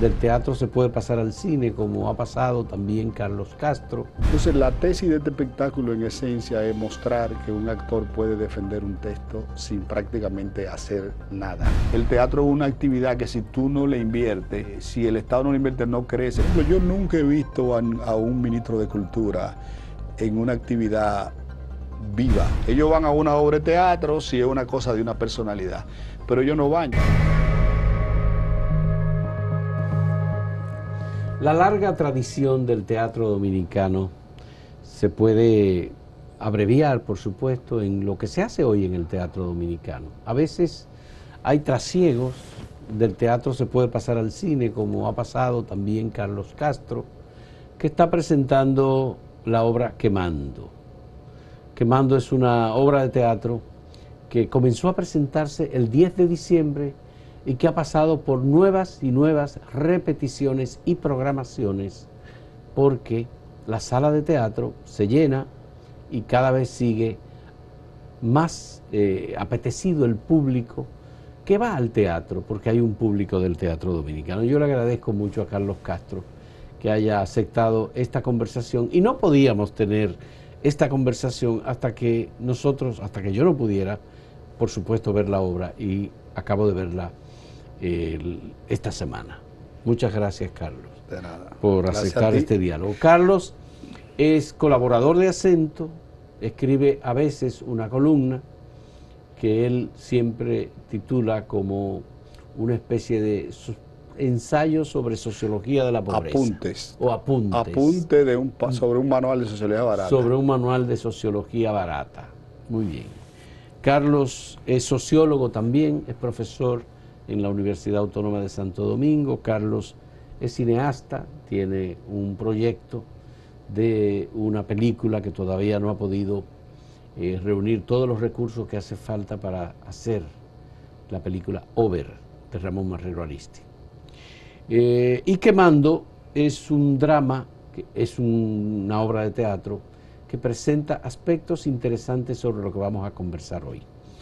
del teatro se puede pasar al cine, como ha pasado también Carlos Castro. Entonces la tesis de este espectáculo en esencia es mostrar que un actor puede defender un texto sin prácticamente hacer nada. El teatro es una actividad que si tú no le inviertes, si el Estado no le invierte, no crece. Por ejemplo, yo nunca he visto a un ministro de Cultura en una actividad viva. Ellos van a una obra de teatro si es una cosa de una personalidad, pero ellos no van. La larga tradición del teatro dominicano se puede abreviar, por supuesto, en lo que se hace hoy en el teatro dominicano. A veces hay trasiegos, del teatro se puede pasar al cine, como ha pasado también Carlos Castro, que está presentando la obra Quemando. Quemando es una obra de teatro que comenzó a presentarse el 10 de diciembre y que ha pasado por nuevas y nuevas repeticiones y programaciones, porque la sala de teatro se llena y cada vez sigue más apetecido el público que va al teatro, porque hay un público del teatro dominicano. Yo le agradezco mucho a Carlos Castro que haya aceptado esta conversación, y no podíamos tener esta conversación hasta que yo no pudiera, por supuesto, ver la obra, y acabo de verla esta semana. Muchas gracias, Carlos, De nada. por aceptar este diálogo. Carlos es colaborador de Acento, escribe a veces una columna que él siempre titula como una especie de ensayo sobre sociología de la pobreza. Apuntes. O apuntes. Apunte sobre un manual de sociología barata. Sobre un manual de sociología barata. Muy bien. Carlos es sociólogo también, es profesor en la Universidad Autónoma de Santo Domingo. Carlos es cineasta, tiene un proyecto de una película que todavía no ha podido reunir todos los recursos que hace falta para hacer la película Over, de Ramón Marrero Aristi. Y Quemando es un drama, es una obra de teatro que presenta aspectos interesantes sobre lo que vamos a conversar hoy.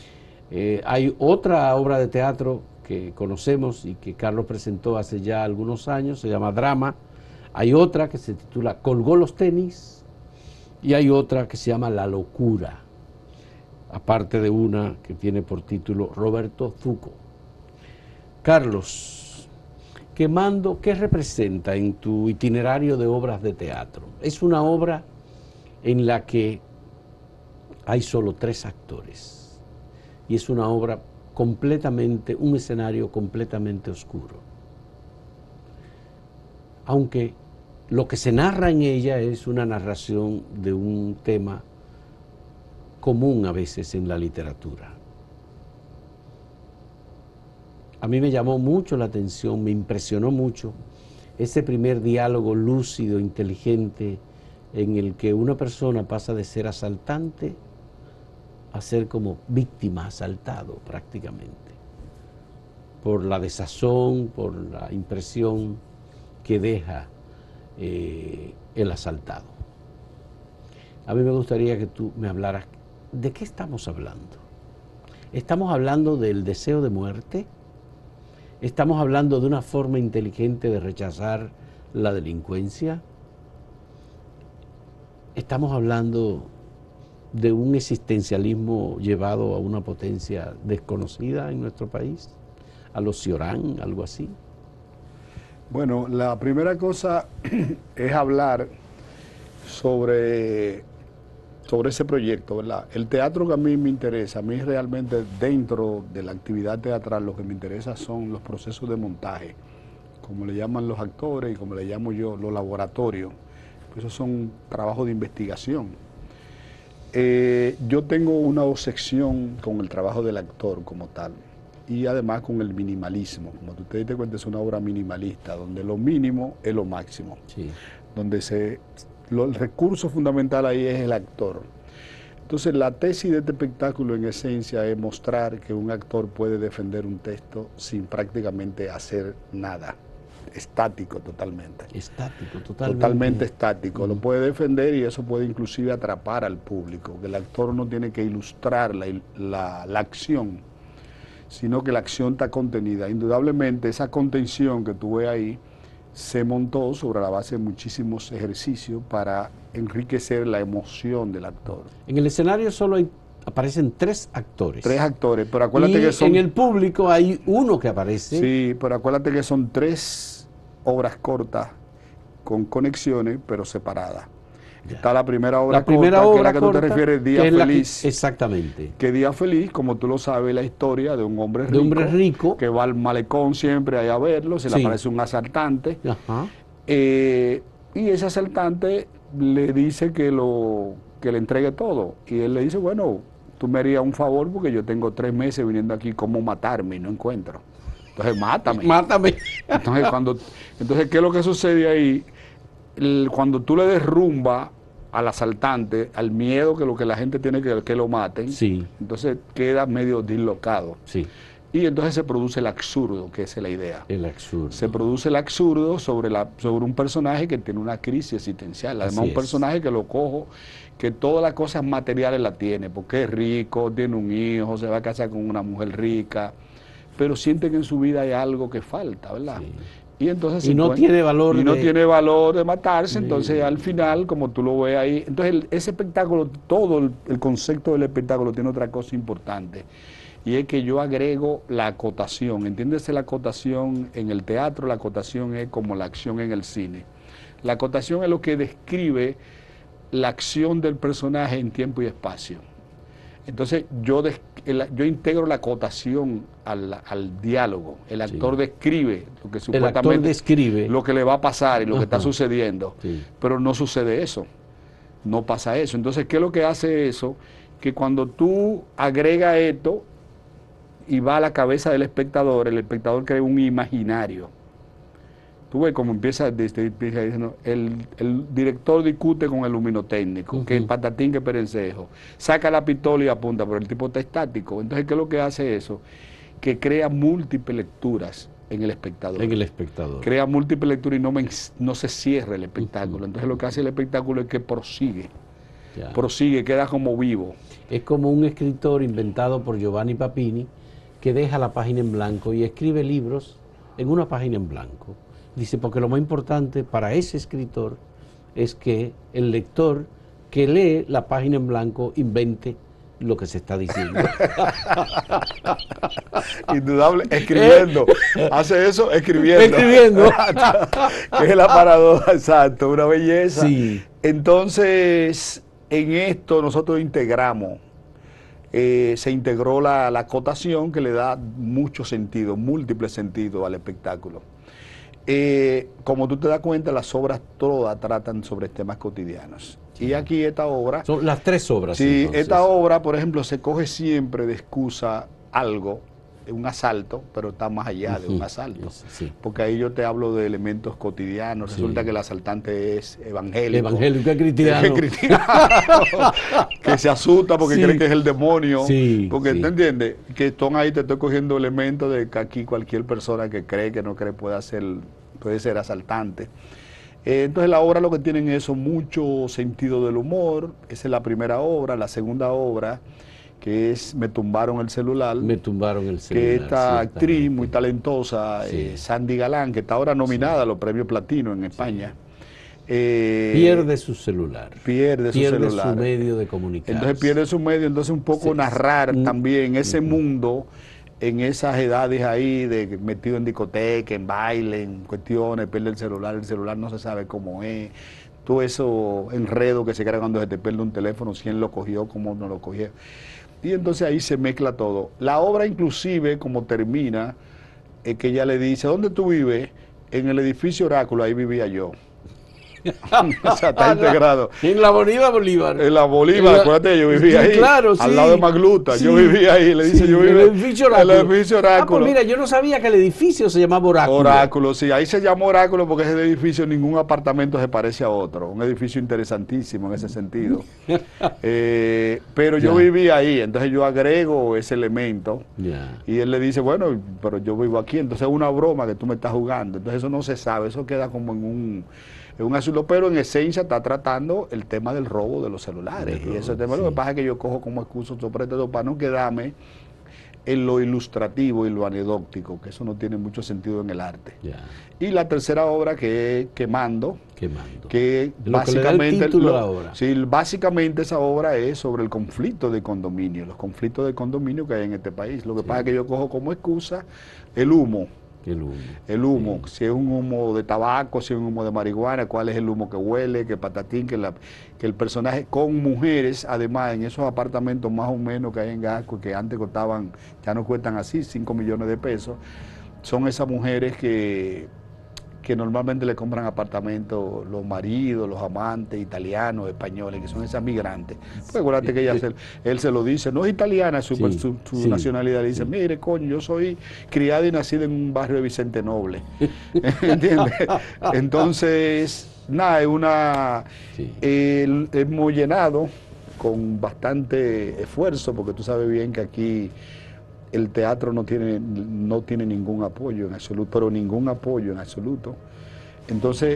Hay otra obra de teatro que conocemos y que Carlos presentó hace ya algunos años, se llama Drama. Hay otra que se titula Colgó los tenis, y hay otra que se llama La locura, aparte de una que tiene por título Roberto Zuco. Carlos, Quemando, ¿qué representa en tu itinerario de obras de teatro? Es una obra en la que hay solo 3 actores, y es una obra completamente, un escenario completamente oscuro. Aunque lo que se narra en ella es una narración de un tema común a veces en la literatura. A mí me llamó mucho la atención, me impresionó mucho ese primer diálogo lúcido, inteligente, en el que una persona pasa de ser asaltante a ser como víctima, asaltado prácticamente, por la desazón, por la impresión que deja el asaltado. A mí me gustaría que tú me hablaras, ¿de qué estamos hablando? ¿Estamos hablando del deseo de muerte? ¿Estamos hablando de una forma inteligente de rechazar la delincuencia? ¿Estamos hablando de un existencialismo llevado a una potencia desconocida en nuestro país? ¿A los Cioran, algo así? Bueno, la primera cosa es hablar sobre ese proyecto, ¿verdad? El teatro que a mí me interesa, a mí realmente dentro de la actividad teatral lo que me interesa son los procesos de montaje, como le llaman los actores y como le llamo yo, los laboratorios. Pues esos son trabajos de investigación. Yo tengo una obsesión con el trabajo del actor como tal, y además con el minimalismo. Como tú te diste cuenta, es una obra minimalista, donde lo mínimo es lo máximo. Sí. Donde el recurso fundamental ahí es el actor. Entonces la tesis de este espectáculo en esencia es mostrar que un actor puede defender un texto sin prácticamente hacer nada. Estático totalmente. Estático, totalmente. Totalmente estático. Lo puede defender, y eso puede inclusive atrapar al público. Que el actor no tiene que ilustrar la acción, sino que la acción está contenida. Indudablemente esa contención que tú ves ahí se montó sobre la base de muchísimos ejercicios para enriquecer la emoción del actor. En el escenario solo aparecen 3 actores. 3 actores, pero acuérdate que son... en el público hay uno que aparece. Sí, pero acuérdate que son 3 obras cortas con conexiones, pero separadas. Ya. Está la primera obra corta, que es la que tú te refieres, Día Feliz. Exactamente. Que Día Feliz, como tú lo sabes, la historia de un hombre rico, que va al malecón siempre ahí a verlo, se le aparece un asaltante. Ajá. Y ese asaltante le dice que le entregue todo. Y él le dice, bueno, tú me harías un favor porque yo tengo 3 meses viniendo aquí, ¿cómo matarme? Y no encuentro. Entonces, mátame. Mátame. Entonces, ¿qué es lo que sucede ahí? Cuando tú le derrumbas al asaltante, al miedo que lo que la gente tiene que lo maten, sí. Entonces queda medio dislocado. Sí. Y entonces se produce el absurdo, que esa es la idea. El absurdo. Se produce el absurdo sobre un personaje que tiene una crisis existencial. Además, un personaje que lo cojo, que todas las cosas materiales la tiene, porque es rico, tiene un hijo, se va a casar con una mujer rica, pero siente que en su vida hay algo que falta, ¿verdad? Sí. Y entonces no tiene valor tiene valor de matarse. Entonces al final, como tú lo ves ahí, entonces ese espectáculo, todo el concepto del espectáculo tiene otra cosa importante, y es que yo agrego la acotación. Entiéndese, la acotación en el teatro, la acotación es como la acción en el cine. La acotación es lo que describe la acción del personaje en tiempo y espacio. Entonces yo integro la acotación al diálogo. El actor describe lo que supuestamente lo que le va a pasar y lo que está sucediendo, pero no sucede eso, no pasa eso. Entonces, ¿qué es lo que hace eso? Que cuando tú agregas esto y va a la cabeza del espectador, el espectador crea un imaginario. Tú ves cómo empieza diciendo, el director discute con el luminotécnico, que patatín, que perencejo, saca la pistola y apunta, pero el tipo está estático. Entonces, ¿qué es lo que hace eso? Que crea múltiples lecturas en el espectador. En el espectador. Crea múltiples lecturas y no se cierra el espectáculo. Entonces, lo que hace el espectáculo es que prosigue. Ya. Prosigue, queda como vivo. Es como un escritor inventado por Giovanni Papini, que deja la página en blanco y escribe libros en una página en blanco. Dice, porque lo más importante para ese escritor es que el lector que lee la página en blanco invente lo que se está diciendo. Indudable, escribiendo. Hace eso escribiendo. Escribiendo. Que es la paradoja, exacto, una belleza. Sí. Entonces, en esto nosotros integramos, se integró la acotación, que le da mucho sentido, múltiples sentidos al espectáculo. Como tú te das cuenta, las obras todas tratan sobre temas cotidianos. Sí. Y aquí esta obra... Son las 3 obras. Sí, entonces. Esta obra, por ejemplo, se coge siempre de excusa algo, un asalto, pero está más allá de un asalto. Sí. Porque ahí yo te hablo de elementos cotidianos. Sí. Resulta que el asaltante es evangélico. Evangélico, es cristiano. Es cristiano. Que se asusta porque cree que es el demonio. Sí, porque ¿te entiendes? Que están ahí, te estoy cogiendo elementos de que aquí cualquier persona que cree, que no cree, puede ser asaltante. Entonces la obra lo que tiene es eso, mucho sentido del humor. Esa es la primera obra. La segunda obra, que es Me tumbaron el celular. Me tumbaron el celular. Que esta actriz muy talentosa, Sandy Galán, que está ahora nominada a los premios Platino en España. Pierde su celular. Pierde su medio de comunicación. Entonces pierde su medio, entonces un poco narrar también ese mundo, en esas edades ahí, de metido en discoteca, en baile, en cuestiones, pierde el celular no se sabe cómo es. Todo eso enredo que se crea cuando se te pierde un teléfono, quién lo cogió, cómo no lo cogió. Y entonces ahí se mezcla todo. La obra inclusive, como termina, es que ella le dice, ¿dónde tú vives? En el edificio Oráculo, ahí vivía yo. O sea, está integrado. En la Avenida Bolívar. En la Bolívar, acuérdate, yo vivía ahí. Claro, al lado de Magluta, yo vivía ahí. Le dice, yo vivía en el edificio Oráculo. El edificio Oráculo. Pues mira, yo no sabía que el edificio se llamaba Oráculo. Oráculo, sí, ahí se llamó Oráculo porque ese edificio, ningún apartamento se parece a otro. Un edificio interesantísimo en ese sentido. Pero yo vivía ahí, entonces yo agrego ese elemento. Y él le dice, bueno, pero yo vivo aquí, entonces es una broma que tú me estás jugando. Entonces eso no se sabe, eso queda como en un asunto, pero en esencia está tratando el tema del robo de los celulares. Y ese tema lo que pasa es que yo cojo como excusa sobre todo para no quedarme en lo ilustrativo y lo anecdótico, que eso no tiene mucho sentido en el arte. Ya. Y la tercera obra, que es Quemando, que Lo básicamente, que le da el título a la obra. Sí, básicamente esa obra es sobre el conflicto de condominio, los conflictos de condominio que hay en este país. Lo que pasa es que yo cojo como excusa el humo. El humo, sí. Si es un humo de tabaco, si es un humo de marihuana, cuál es el humo que huele, que patatín, que el personaje con mujeres, además en esos apartamentos más o menos que hay en Gasco, que antes costaban, ya no cuestan así, 5 millones de pesos, son esas mujeres que normalmente le compran apartamentos los maridos, los amantes italianos, españoles, que son esas migrantes. Porque acuérdate que él se lo dice, no es italiana su nacionalidad, le dice, mire coño, yo soy criada y nacida en un barrio de Vicente Noble. ¿Entiendes? Entonces, nada, es una... hemos llenado con bastante esfuerzo, porque tú sabes bien que aquí el teatro no tiene ningún apoyo en absoluto, pero ningún apoyo en absoluto. Entonces,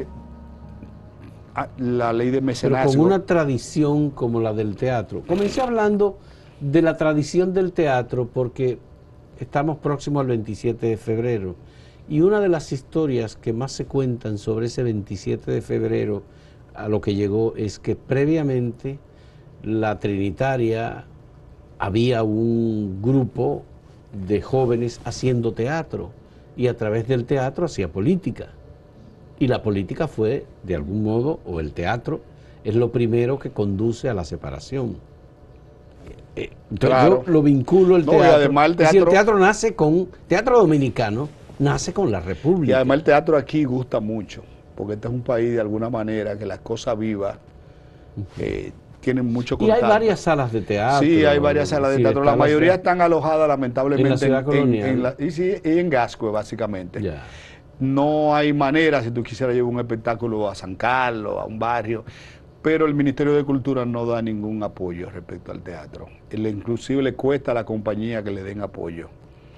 la ley de mecenazgo... Pero con una tradición como la del teatro. Comencé hablando de la tradición del teatro porque estamos próximos al 27 de febrero. Y una de las historias que más se cuentan sobre ese 27 de febrero a lo que llegó es que previamente la Trinitaria había un grupo de jóvenes haciendo teatro y a través del teatro hacía política, y la política fue de algún modo, o el teatro es lo primero que conduce a la separación. Entonces claro, yo lo vinculo el teatro, y además el teatro nace con, teatro dominicano nace con la República, y además el teatro aquí gusta mucho porque este es un país de alguna manera que las cosas vivas tienen mucho contacto. Y hay varias salas de teatro. Sí, hay varias salas de teatro. La mayoría están alojadas lamentablemente en la ciudad colonial. Y en Gascue, básicamente. Ya. No hay manera, si tú quisieras llevar un espectáculo a San Carlos, a un barrio, pero el Ministerio de Cultura no da ningún apoyo respecto al teatro. Inclusive le cuesta a la compañía que le den apoyo.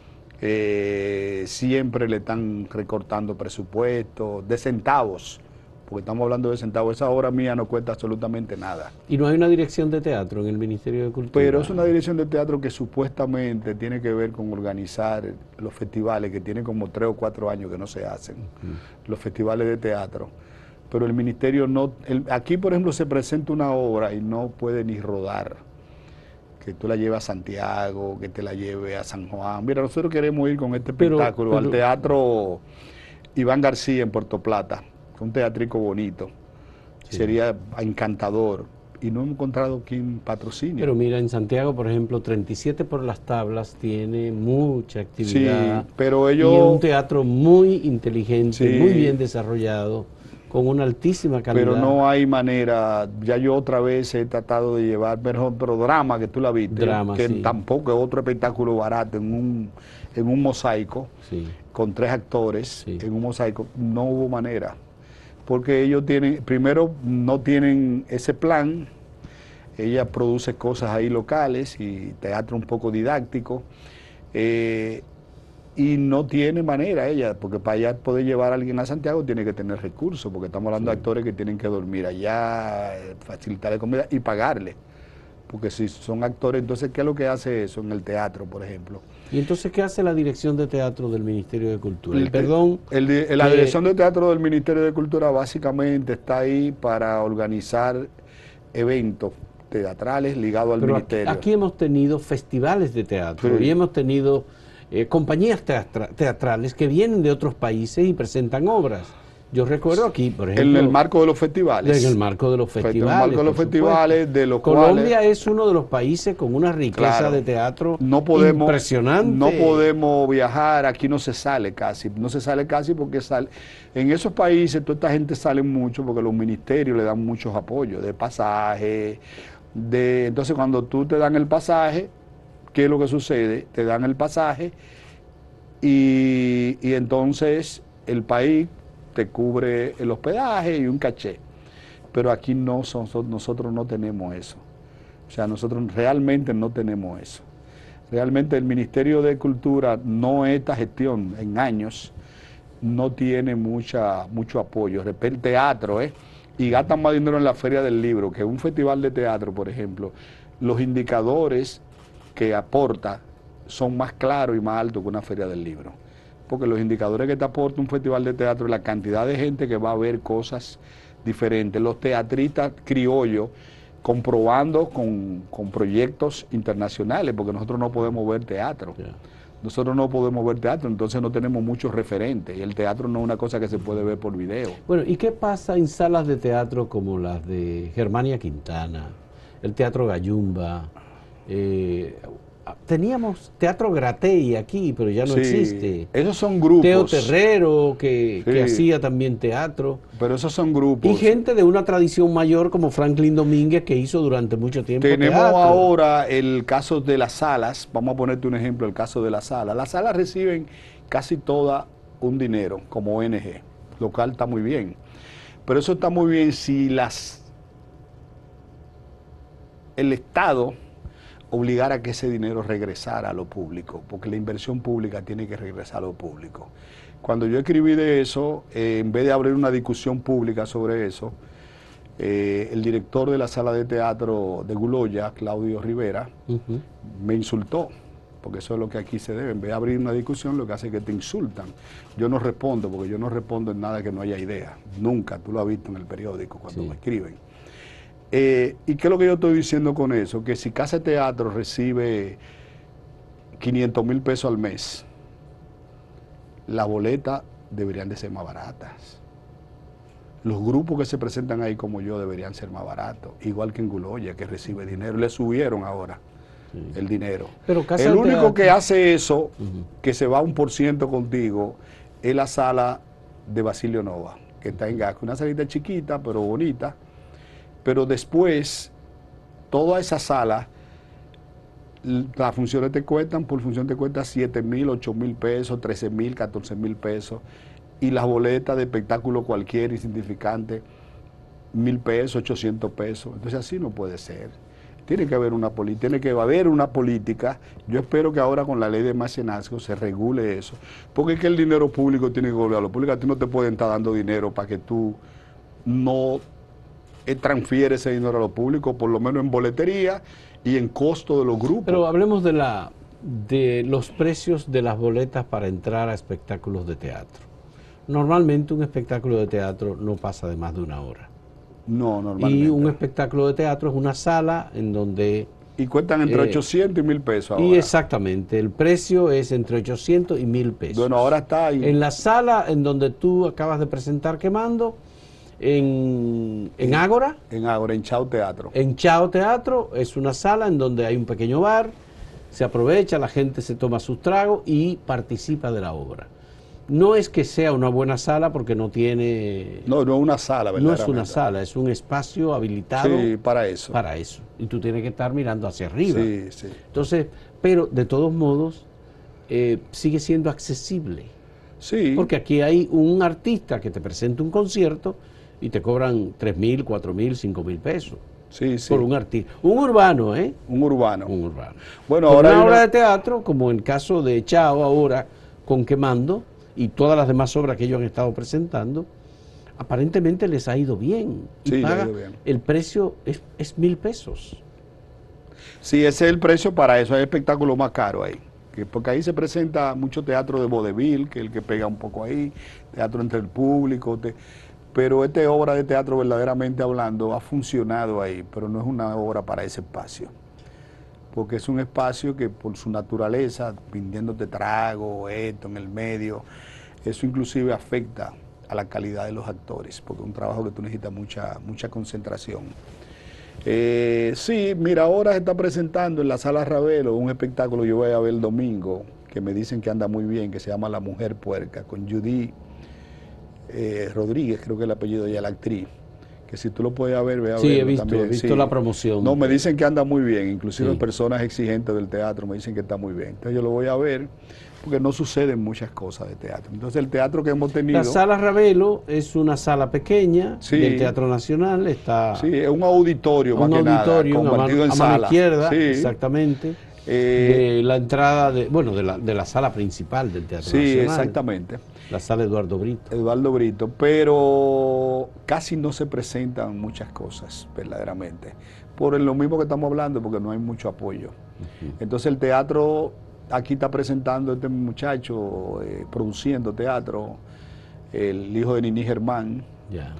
Siempre le están recortando presupuestos de centavos, porque estamos hablando de centavos. Esa obra mía no cuesta absolutamente nada. ¿Y no hay una dirección de teatro en el Ministerio de Cultura? Pero es una dirección de teatro que supuestamente tiene que ver con organizar los festivales, que tienen como 3 o 4 años que no se hacen, los festivales de teatro. Pero el ministerio no... aquí, por ejemplo, se presenta una obra y no puede ni rodar. Que tú la lleves a Santiago, que te la lleve a San Juan. Mira, nosotros queremos ir con este espectáculo al Teatro Iván García en Puerto Plata, un teatrico bonito, sería encantador, y no hemos encontrado quien patrocine. Pero mira, en Santiago, por ejemplo, 37 por las tablas tiene mucha actividad, sí, pero ellos... y es un teatro muy inteligente, muy bien desarrollado, con una altísima calidad. Pero no hay manera. Ya yo otra vez he tratado de llevar, pero Drama, que tú la viste, que tampoco es otro espectáculo barato, en un mosaico, con 3 actores, en un mosaico, no hubo manera. Porque ellos tienen, primero no tienen ese plan, ella produce cosas ahí locales y teatro un poco didáctico, y no tiene manera ella, porque para ella poder llevar a alguien a Santiago tiene que tener recursos, porque estamos hablando de actores que tienen que dormir allá, facilitarle comida y pagarle, porque si son actores, entonces ¿qué es lo que hace eso en el teatro, por ejemplo? ¿Y entonces qué hace la Dirección de Teatro del Ministerio de Cultura? La Dirección de Teatro del Ministerio de Cultura básicamente está ahí para organizar eventos teatrales ligados al ministerio. Aquí hemos tenido festivales de teatro y hemos tenido compañías teatrales que vienen de otros países y presentan obras. Yo recuerdo aquí, por ejemplo... En el marco de los festivales. En el marco de los festivales. En el marco de los festivales, de los Colombia es uno de los países con una riqueza de teatro impresionante. No podemos viajar, aquí no se sale casi porque en esos países toda esta gente sale mucho porque los ministerios le dan muchos apoyos de pasaje, entonces cuando tú te dan el pasaje, ¿qué es lo que sucede? Te dan el pasaje y entonces el país te cubre el hospedaje y un caché. Pero aquí nosotros no tenemos eso. O sea, nosotros realmente no tenemos eso. Realmente el Ministerio de Cultura, no esta gestión, en años, no tiene mucho apoyo. El teatro, y gastan más dinero en la Feria del Libro, que un festival de teatro, por ejemplo, los indicadores que aporta son más claros y más altos que una feria del libro. Porque los indicadores que te aporta un festival de teatro es la cantidad de gente que va a ver cosas diferentes. Los teatristas criollos comprobando con proyectos internacionales, porque nosotros no podemos ver teatro. Yeah. Nosotros no podemos ver teatro, entonces no tenemos muchos referentes. Y el teatro no es una cosa que se puede ver por video. Bueno, ¿y qué pasa en salas de teatro como las de Germania Quintana, el Teatro Gayumba? Teníamos Teatro Gratey aquí, pero ya no existe. Esos son grupos. Teo Terrero, que hacía también teatro. Pero esos son grupos. Y gente de una tradición mayor como Franklin Domínguez, que hizo durante mucho tiempo Tenemos teatro. Ahora el caso de las salas. Vamos a ponerte un ejemplo, el caso de las salas. Las salas reciben casi toda un dinero como ONG. Local está muy bien. Pero eso está muy bien si el Estado obligar a que ese dinero regresara a lo público, porque la inversión pública tiene que regresar a lo público. Cuando yo escribí de eso, en vez de abrir una discusión pública sobre eso, el director de la sala de teatro de Guloya, Claudio Rivera, me insultó, porque eso es lo que aquí se debe. En vez de abrir una discusión, lo que hace es que te insultan. Yo no respondo, porque yo no respondo en nada que no haya idea. Nunca, tú lo has visto en el periódico cuando me escriben. ¿Y qué es lo que yo estoy diciendo con eso? Que si Casa de Teatro recibe 500,000 pesos al mes, las boletas deberían de ser más baratas. Los grupos que se presentan ahí como yo deberían ser más baratos, igual que en Guloya, que recibe dinero. Le subieron ahora el dinero. Pero el único que hace eso, que se va 1% contigo, es la sala de Basilio Nova, que está en Gasco. Una salita chiquita, pero bonita. Pero después, toda esa sala, las funciones te cuestan, por función te cuesta 7,000, 8,000 pesos, 13,000, 14,000 pesos. Y las boletas de espectáculo cualquier insignificante, 1,000 pesos, 800 pesos. Entonces así no puede ser. Tiene que haber una política. Yo espero que ahora con la ley de mecenazgo se regule eso. Porque es que el dinero público tiene que volver a lo público. A ti no te pueden estar dando dinero para que tú no transfiere ese dinero a lo público, por lo menos en boletería y en costo de los grupos. Pero hablemos de los precios de las boletas para entrar a espectáculos de teatro. Normalmente un espectáculo de teatro no pasa de más de una hora. No, normalmente. Y un espectáculo de teatro es una sala en donde... Y cuestan entre 800 y 1,000 pesos ahora. Y exactamente, el precio es entre 800 y 1,000 pesos. Bueno, ahora está ahí. En la sala en donde tú acabas de presentar Quemando, en Ágora. En Ágora, en Chao Teatro. En Chao Teatro es una sala en donde hay un pequeño bar, se aprovecha, la gente se toma sus tragos y participa de la obra. No es que sea una buena sala porque no tiene... No, no es una sala, ¿verdad? No es una sala, es un espacio habilitado. Sí, para eso. Para eso. Y tú tienes que estar mirando hacia arriba. Sí, sí. Entonces, pero de todos modos, sigue siendo accesible. Sí. Porque aquí hay un artista que te presenta un concierto y te cobran 3,000, 4,000, 5,000 pesos. Sí, sí. Por un artista. Un urbano, ¿eh? Un urbano. Un urbano. Bueno, por ahora una obra de teatro, como en el caso de Chao ahora, con Quemando, y todas las demás obras que ellos han estado presentando, aparentemente les ha ido bien. Y sí, paga, les ha ido bien. El precio es 1,000 pesos. Sí, ese es el precio para eso. Hay espectáculos más caros ahí. Porque ahí se presenta mucho teatro de vodevil, que es el que pega un poco ahí, teatro entre el público. Pero esta obra de teatro, verdaderamente hablando, ha funcionado ahí, pero no es una obra para ese espacio. Porque es un espacio que por su naturaleza, vendiéndote trago, esto en el medio, eso inclusive afecta a la calidad de los actores, porque es un trabajo que tú necesitas mucha concentración. Sí, mira, ahora se está presentando en la Sala Ravelo un espectáculo que yo voy a ver el domingo, que me dicen que anda muy bien, que se llama La Mujer Puerca, con Judy Rodríguez, creo que es el apellido de ella, la actriz. Que si tú lo puedes ver, ve a verlo he también. He visto la promoción. No, me dicen que anda muy bien, inclusive personas exigentes del teatro me dicen que está muy bien. Entonces yo lo voy a ver, porque no suceden muchas cosas de teatro. Entonces el teatro que hemos tenido... La Sala Ravelo es una sala pequeña del Teatro Nacional, está... Sí, es un auditorio más que nada, convertido en sala. A mano izquierda, exactamente, de la entrada, de la sala principal del Teatro Nacional. Sí, exactamente. La sala Eduardo Brito. Eduardo Brito, pero casi no se presentan muchas cosas, verdaderamente. Por lo mismo que estamos hablando, porque no hay mucho apoyo. Entonces el teatro aquí está presentando este muchacho, produciendo teatro, el hijo de Nini Germán. Ya.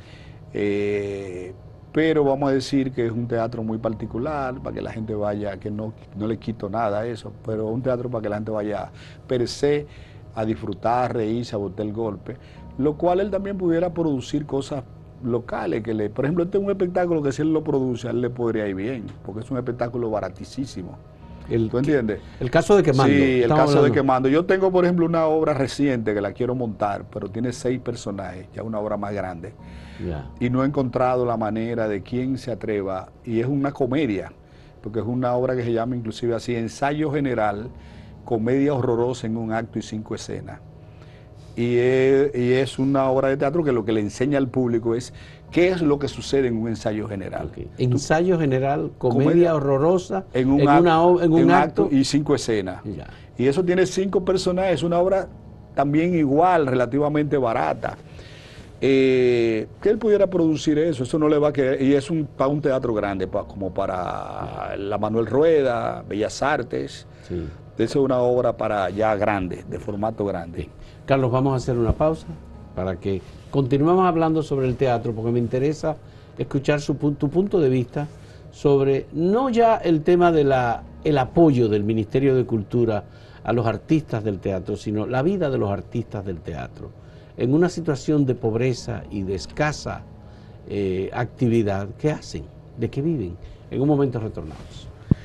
Pero vamos a decir que es un teatro muy particular, para que la gente vaya, que no le quito nada a eso, pero un teatro para que la gente vaya per se a disfrutar, reírse, a botar el golpe, lo cual él también pudiera producir cosas locales, por ejemplo, este es un espectáculo que si él lo produce, a él le podría ir bien, porque es un espectáculo baratísimo. ¿Tú entiendes? El caso de Quemando. Sí, el caso de Quemando. Yo tengo, por ejemplo, una obra reciente que la quiero montar, pero tiene 6 personajes, ya una obra más grande. Ya. Y no he encontrado la manera de quién se atreva, y es una comedia, porque es una obra que se llama inclusive así, ensayo general, comedia horrorosa en un acto y 5 escenas. Y es una obra de teatro que lo que le enseña al público es qué es lo que sucede en un ensayo general. Okay. Ensayo general, comedia horrorosa, en un acto y 5 escenas. Ya. Y eso tiene 5 personajes, es una obra también igual, relativamente barata. Que él pudiera producir eso no le va a quedar, y es para un teatro grande, como para la Manuel Rueda, Bellas Artes. Sí. Esa es una obra para ya grande, de formato grande. Sí. Carlos, vamos a hacer una pausa para que continuemos hablando sobre el teatro, porque me interesa escuchar tu punto de vista sobre no ya el tema de el apoyo del Ministerio de Cultura a los artistas del teatro, sino la vida de los artistas del teatro. En una situación de pobreza y de escasa actividad, ¿qué hacen? ¿De qué viven? En un momento retornamos.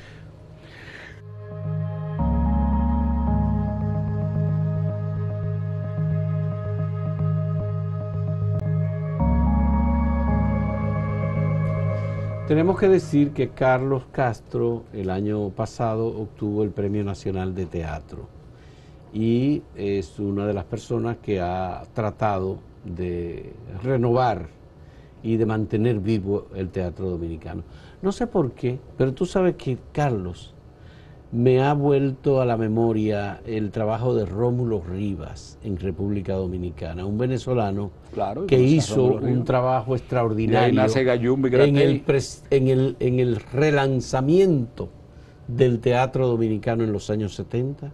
Tenemos que decir que Carlos Castro el año pasado obtuvo el Premio Nacional de Teatro y es una de las personas que ha tratado de renovar y de mantener vivo el teatro dominicano. No sé por qué, pero tú sabes que, Carlos, me ha vuelto a la memoria el trabajo de Rómulo Rivas en República Dominicana, un venezolano que hizo un trabajo extraordinario en el relanzamiento del teatro dominicano en los años 70.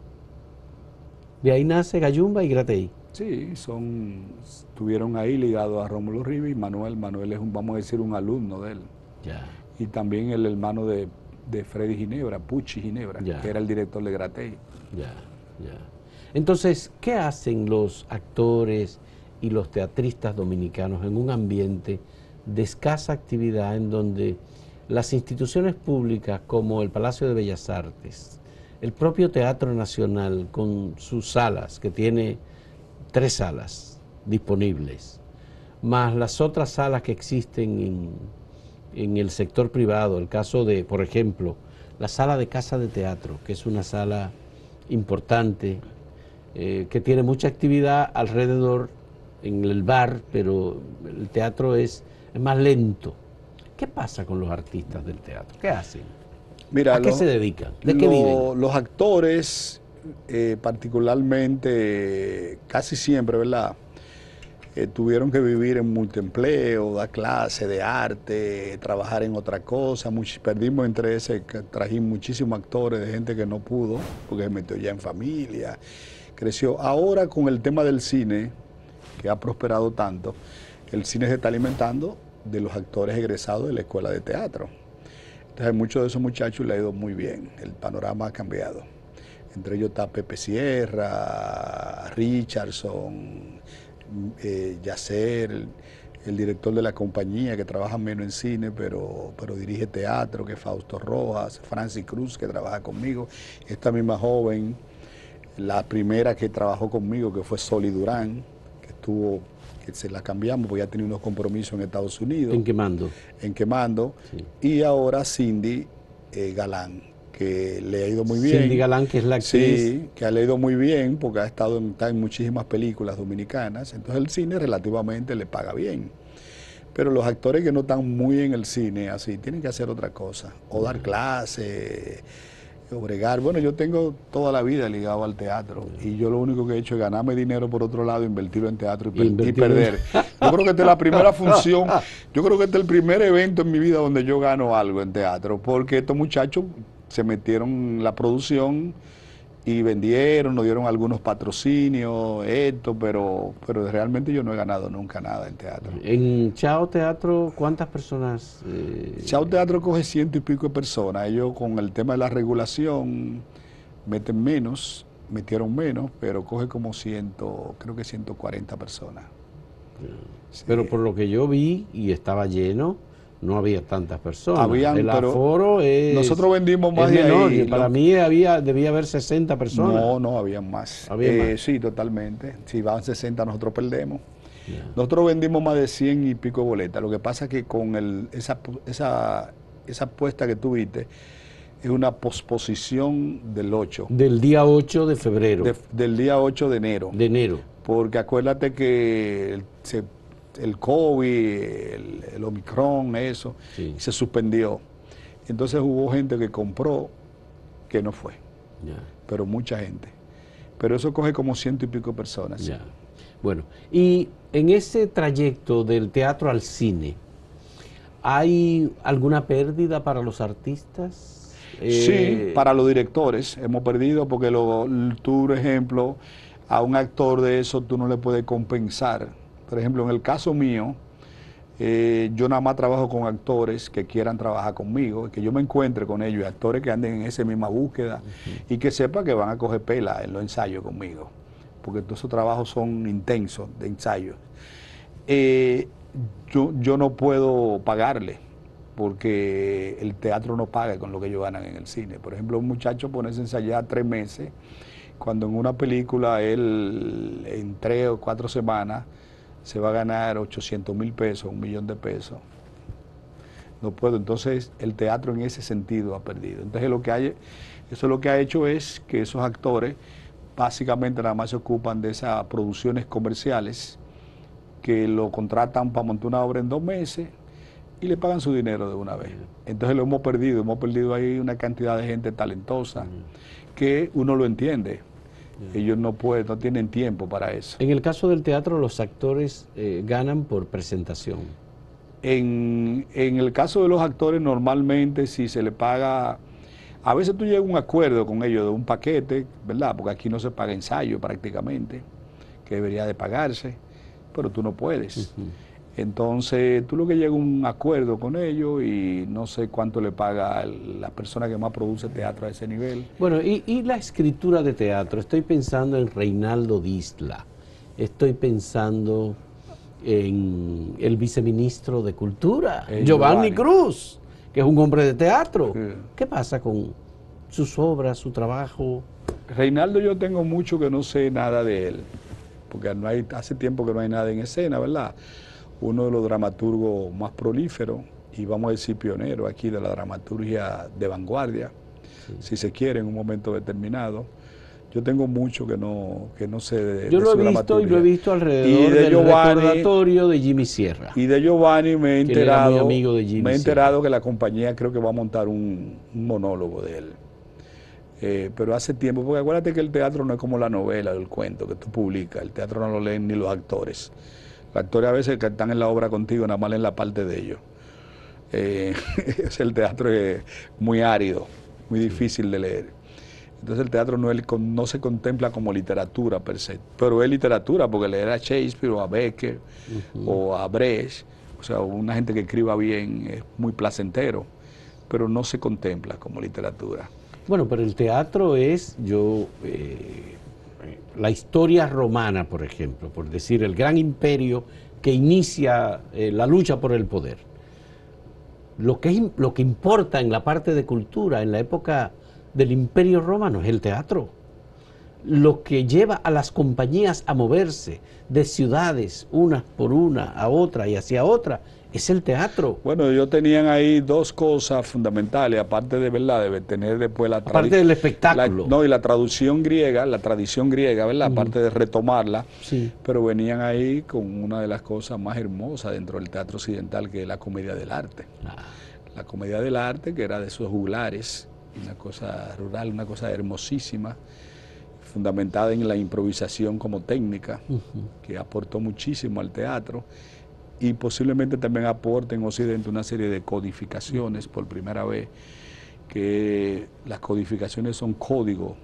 De ahí nace Gayumba y Gratey. Sí, estuvieron ahí ligados a Rómulo Rivas y Manuel es vamos a decir, un alumno de él. Ya. Y también el hermano de Freddy Ginebra, Pucci Ginebra, que era el director de Gratey. Ya. Entonces, ¿qué hacen los actores y los teatristas dominicanos en un ambiente de escasa actividad en donde las instituciones públicas como el Palacio de Bellas Artes, el propio Teatro Nacional con sus salas, que tiene 3 salas disponibles, más las otras salas que existen en el sector privado, el caso de, por ejemplo, la sala de Casa de Teatro, que es una sala importante, que tiene mucha actividad alrededor en el bar, pero el teatro es más lento. ¿Qué pasa con los artistas del teatro? ¿Qué hacen? Mira, ¿a qué se dedican? ¿De qué viven? Los actores, particularmente, casi siempre, ¿verdad? Tuvieron que vivir en multiempleo, dar clases de arte, trabajar en otra cosa. Perdimos entre ese, trajimos muchísimos actores de gente que no pudo, porque se metió ya en familia, creció. Ahora con el tema del cine, que ha prosperado tanto, el cine se está alimentando de los actores egresados de la escuela de teatro. Entonces a muchos de esos muchachos le ha ido muy bien, el panorama ha cambiado. Entre ellos está Pepe Sierra, Richardson, Yacer, el director de la compañía que trabaja menos en cine, pero dirige teatro, que es Fausto Rojas, Francis Cruz, que trabaja conmigo, esta misma joven, la primera que trabajó conmigo, que fue Soli Durán, que se la cambiamos porque ya tenía unos compromisos en Estados Unidos. En Quemando. En Quemando. Sí. Y ahora Cindy Galán, que le ha ido muy bien. Cindy Galán, que es la actriz. Sí, que le ha ido muy bien porque está en muchísimas películas dominicanas. Entonces el cine relativamente le paga bien. Pero los actores que no están muy en el cine, así, tienen que hacer otra cosa. O dar clases, o bregar. Bueno, yo tengo toda la vida ligado al teatro. Y yo lo único que he hecho es ganarme dinero por otro lado, invertirlo en teatro y perder. Yo creo que esta es la primera función, yo creo que este es el primer evento en mi vida donde yo gano algo en teatro. Porque estos muchachos se metieron en la producción y vendieron, nos dieron algunos patrocinios, pero realmente yo no he ganado nunca nada en teatro. En Chao Teatro, ¿cuántas personas? Chao Teatro coge 100 y pico de personas. Ellos con el tema de la regulación meten menos, metieron menos, pero coge como 100, creo que 140 personas. Sí. Pero por lo que yo vi y estaba lleno, no había tantas personas. Habían, el aforo es... Nosotros vendimos más de menor, ahí. Para mí debía haber 60 personas. No, había más. ¿Había más? Sí, totalmente. Si van 60 nosotros perdemos. Yeah. Nosotros vendimos más de 100 y pico de boletas. Lo que pasa es que con esa apuesta que tuviste es una posposición del 8. Del día 8 de febrero. Del día 8 de enero. De enero. Porque acuérdate que el COVID, el Omicron, eso, sí. Se suspendió. Entonces hubo gente que compró que no fue. Yeah. Pero mucha gente. Pero eso coge como 100 y pico personas. Yeah. Bueno, y en ese trayecto del teatro al cine, ¿hay alguna pérdida para los artistas? Sí, para los directores hemos perdido porque tú, por ejemplo, a un actor de eso tú no le puedes compensar. Por ejemplo, en el caso mío, yo nada más trabajo con actores que quieran trabajar conmigo, que yo me encuentre con ellos, actores que anden en esa misma búsqueda y que sepan que van a coger pela en los ensayos conmigo, porque todos esos trabajos son intensos de ensayos. Yo no puedo pagarle, porque el teatro no paga con lo que ellos ganan en el cine. Por ejemplo, un muchacho ponerse a ensayar 3 meses, cuando en una película él en 3 o 4 semanas se va a ganar 800,000 pesos, 1,000,000 de pesos. No puedo. Entonces el teatro en ese sentido ha perdido. Entonces eso lo que ha hecho es que esos actores básicamente nada más se ocupan de esas producciones comerciales que lo contratan para montar una obra en 2 meses y le pagan su dinero de una vez. Entonces lo hemos perdido ahí una cantidad de gente talentosa que uno lo entiende. Ellos no tienen tiempo para eso. En el caso del teatro, los actores ganan por presentación. En el caso de los actores, normalmente si se le paga, a veces tú llegas a un acuerdo con ellos de un paquete, ¿verdad? Porque aquí no se paga ensayo prácticamente, que debería de pagarse, pero tú no puedes. Entonces, tú lo que llegas a un acuerdo con ellos y no sé cuánto le paga la persona que más produce teatro a ese nivel. Bueno, y la escritura de teatro, estoy pensando en Reinaldo Disla, estoy pensando en el viceministro de Cultura, Giovanni Cruz, que es un hombre de teatro. ¿Qué pasa con sus obras, su trabajo? Reinaldo, yo tengo mucho que no sé nada de él, porque hace tiempo que no hay nada en escena, ¿verdad? Uno de los dramaturgos más prolíferos y vamos a decir pionero aquí de la dramaturgia de vanguardia, si se quiere, en un momento determinado. Yo tengo mucho que no sé de Yo lo he visto y lo he visto alrededor del recordatorio de Jimmy Sierra. Y de Giovanni me he enterado, muy amigo de Jimmy que la compañía creo que va a montar un monólogo de él. Pero hace tiempo, porque acuérdate que el teatro no es como la novela, el cuento que tú publicas, el teatro no lo leen ni los actores. Los actores a veces que están en la obra contigo, nada más leen la parte de ellos. El teatro es muy árido, muy difícil de leer. Entonces el teatro no se contempla como literatura per se, pero es literatura porque leer a Shakespeare o a Becker o a Brecht, o sea, una gente que escriba bien es muy placentero, pero no se contempla como literatura. Bueno, pero el teatro es, la historia romana, por ejemplo, por decir, el gran imperio que inicia la lucha por el poder. Lo que importa en la parte de cultura, en la época del Imperio Romano, es el teatro. Lo que lleva a las compañías a moverse de ciudades, una por una, a otra y hacia otra, es el teatro. Bueno, ellos tenían ahí 2 cosas fundamentales, aparte de verdad, de tener después la tradición. Aparte del espectáculo. Y la tradición griega, ¿verdad? Aparte de retomarla, sí. Pero venían ahí con una de las cosas más hermosas dentro del teatro occidental, que es la comedia del arte. La comedia del arte, que era de esos juglares, una cosa rural, una cosa hermosísima, fundamentada en la improvisación como técnica, que aportó muchísimo al teatro. Y posiblemente también aporte en Occidente una serie de codificaciones por primera vez, que las codificaciones son códigos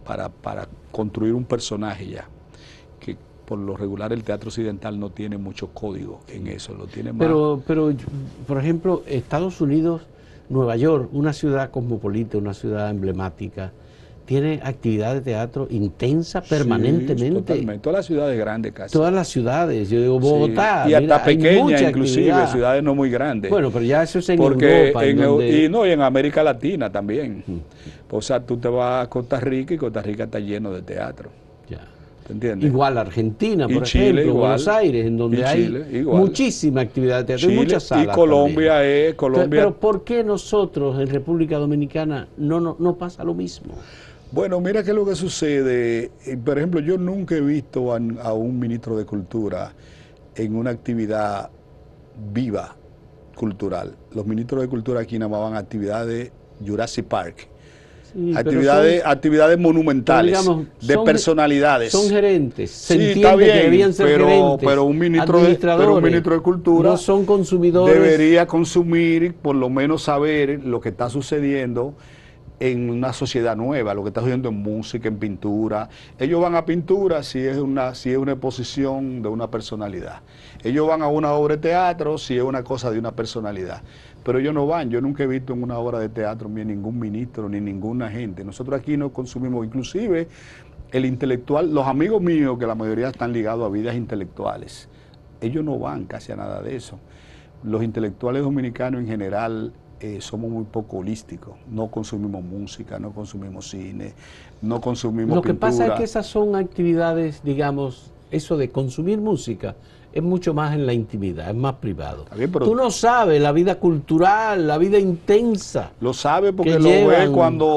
para construir un personaje ya, que por lo regular el teatro occidental no tiene mucho código en eso, lo tiene más... Pero, por ejemplo, Estados Unidos, Nueva York, una ciudad cosmopolita, una ciudad emblemática, tiene actividad de teatro intensa permanentemente. Sí, totalmente. Todas las ciudades grandes casi. Todas las ciudades, yo digo Bogotá. Sí. Y hasta pequeñas, inclusive, actividad. Ciudades no muy grandes. Bueno, pero ya eso es en porque Europa. Y en América Latina también. O sea, tú te vas a Costa Rica y Costa Rica está lleno de teatro. Ya. ¿Te entiendes? Igual Argentina, por Chile, ejemplo, igual. Buenos Aires, en donde hay muchísima actividad de teatro, Chile, y muchas salas. Y Colombia también. es... Colombia... Pero ¿por qué nosotros en República Dominicana no pasa lo mismo? Bueno, mira qué es lo que sucede. Por ejemplo, yo nunca he visto a un ministro de Cultura en una actividad viva cultural. Los ministros de Cultura aquí nada más van a actividades Jurassic Park. Sí, actividades monumentales, digamos, de personalidades. Son gerentes. Se entiende que debían ser gerentes. Pero un ministro de Cultura no son consumidores. Debería consumir, por lo menos saber lo que está sucediendo en una sociedad nueva, lo que está sucediendo en música, en pintura. Ellos van a pintura si es una exposición de una personalidad. Ellos van a una obra de teatro si es una cosa de una personalidad. Pero ellos no van. Yo nunca he visto en una obra de teatro ni ningún ministro, ni ninguna gente. Nosotros aquí no consumimos, inclusive el intelectual, los amigos míos, que la mayoría están ligados a vidas intelectuales, ellos no van casi a nada de eso. Los intelectuales dominicanos en general somos muy poco holísticos. No consumimos música, no consumimos cine, no consumimos pintura. Lo que pasa es que esas son actividades, digamos, eso de consumir música es mucho más en la intimidad, es más privado. Bien, pero tú no sabes la vida cultural, la vida intensa. Lo sabes porque lo ves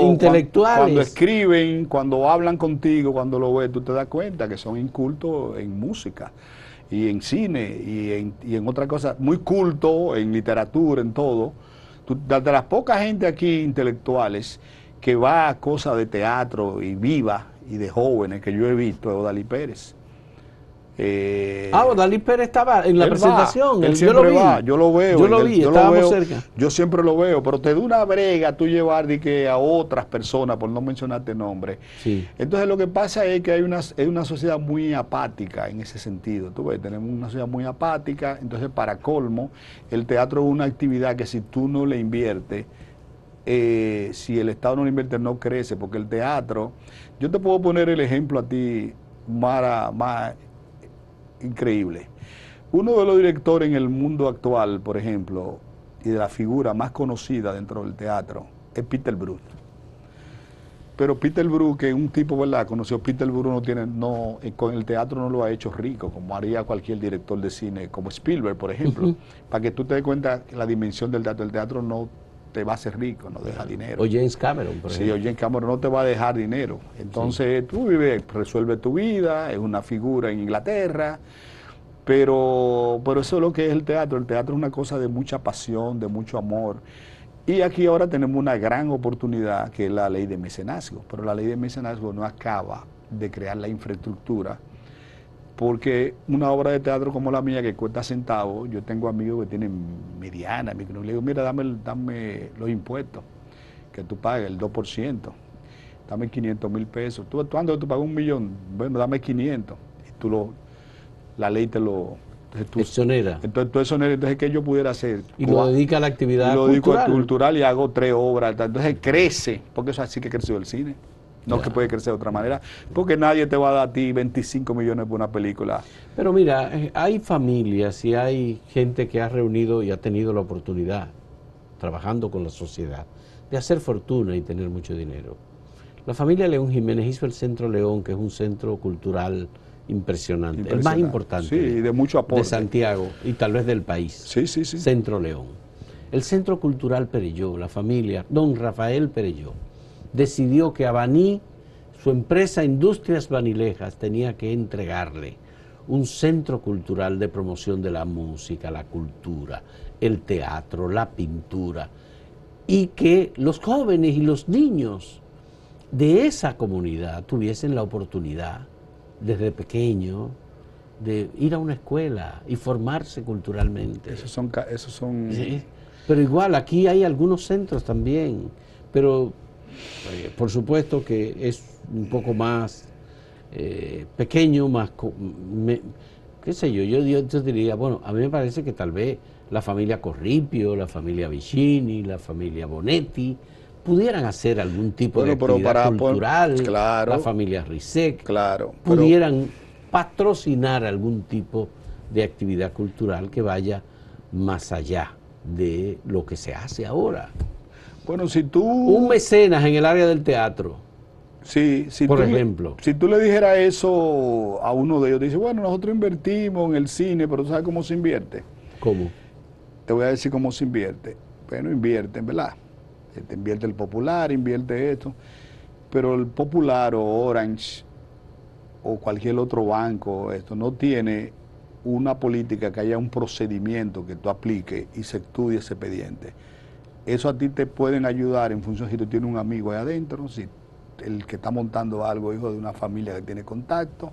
cuando escriben, cuando hablan contigo, cuando lo ves, tú te das cuenta que son incultos en música y en cine y en otras cosas, muy cultos en literatura, en todo. De las pocas gente aquí intelectuales que va a cosas de teatro y viva y de jóvenes que yo he visto, es Odalí Pérez. Odalí Pérez estaba en la presentación. Él siempre va, yo lo veo. Yo lo vi, estábamos cerca. Yo siempre lo veo, pero te da una brega tú llevar a otras personas, por no mencionarte nombres. Sí. Entonces lo que pasa es que hay una sociedad muy apática en ese sentido. Tú ves, tenemos una sociedad muy apática, entonces para colmo, el teatro es una actividad que si tú no le inviertes, si el Estado no le invierte, no crece, porque el teatro, yo te puedo poner el ejemplo a ti más increíble. Uno de los directores en el mundo actual, por ejemplo, y de la figura más conocida dentro del teatro, es Peter Brook. Pero Peter Brook, que es un tipo, ¿verdad? Conoció Peter Brook, con el teatro no lo ha hecho rico, como haría cualquier director de cine, como Spielberg, por ejemplo. Para que tú te des cuenta la dimensión del teatro. El teatro no te va a hacer rico, no deja dinero. O James Cameron, por ejemplo. Sí, o James Cameron no te va a dejar dinero. Entonces tú vives, resuelve tu vida, es una figura en Inglaterra, pero eso es lo que es el teatro. El teatro es una cosa de mucha pasión, de mucho amor. Y aquí ahora tenemos una gran oportunidad que es la ley de mecenazgo, pero la ley de mecenazgo no acaba de crear la infraestructura, porque una obra de teatro como la mía que cuesta centavos, yo tengo amigos que tienen mediana, le digo, mira, dame los impuestos que tú pagas, el 2%, dame 500,000 pesos. ¿Tú pagas 1,000,000? Bueno, dame 500. Y la ley te lo... exonera. Entonces tú exoneras, entonces ¿qué yo pudiera hacer? Y lo dedica a la actividad cultural. Lo dedico a cultural y hago 3 obras, entonces crece, porque eso así que creció el cine. No que puede crecer de otra manera, porque nadie te va a dar a ti 25 millones por una película. Pero mira, hay familias y hay gente que ha reunido y ha tenido la oportunidad, trabajando con la sociedad, de hacer fortuna y tener mucho dinero. La familia León Jiménez hizo el Centro León, que es un centro cultural impresionante, el más importante de mucho aporte. De Santiago y tal vez del país. Sí. Centro León. El Centro Cultural Perelló, la familia, don Rafael Perelló, decidió que a Baní, su empresa Industrias Banilejas, tenía que entregarle un centro cultural de promoción de la música, la cultura, el teatro, la pintura, y que los jóvenes y los niños de esa comunidad tuviesen la oportunidad, desde pequeño, de ir a una escuela y formarse culturalmente. Esos son... Sí, pero igual, aquí hay algunos centros también, pero Por supuesto que es un poco más pequeño, más, qué sé yo diría, bueno, a mí me parece que tal vez la familia Corripio, la familia Vicini, la familia Bonetti, pudieran hacer algún tipo de actividad cultural, claro, la familia Rizek, claro, pudieran patrocinar algún tipo de actividad cultural que vaya más allá de lo que se hace ahora. Bueno, si tú... Un mecenas en el área del teatro, sí, por ejemplo. Si tú le dijeras eso a uno de ellos, te dice, bueno, nosotros invertimos en el cine, pero ¿tú sabes cómo se invierte? ¿Cómo? Te voy a decir cómo se invierte. Bueno, invierten, ¿verdad? Te invierte el Popular, invierte esto, pero el Popular o Orange o cualquier otro banco, esto no tiene una política que haya un procedimiento que tú apliques y se estudie ese expediente. Eso a ti te pueden ayudar en función si tú tienes un amigo ahí adentro, si el que está montando algo, hijo de una familia que tiene contacto.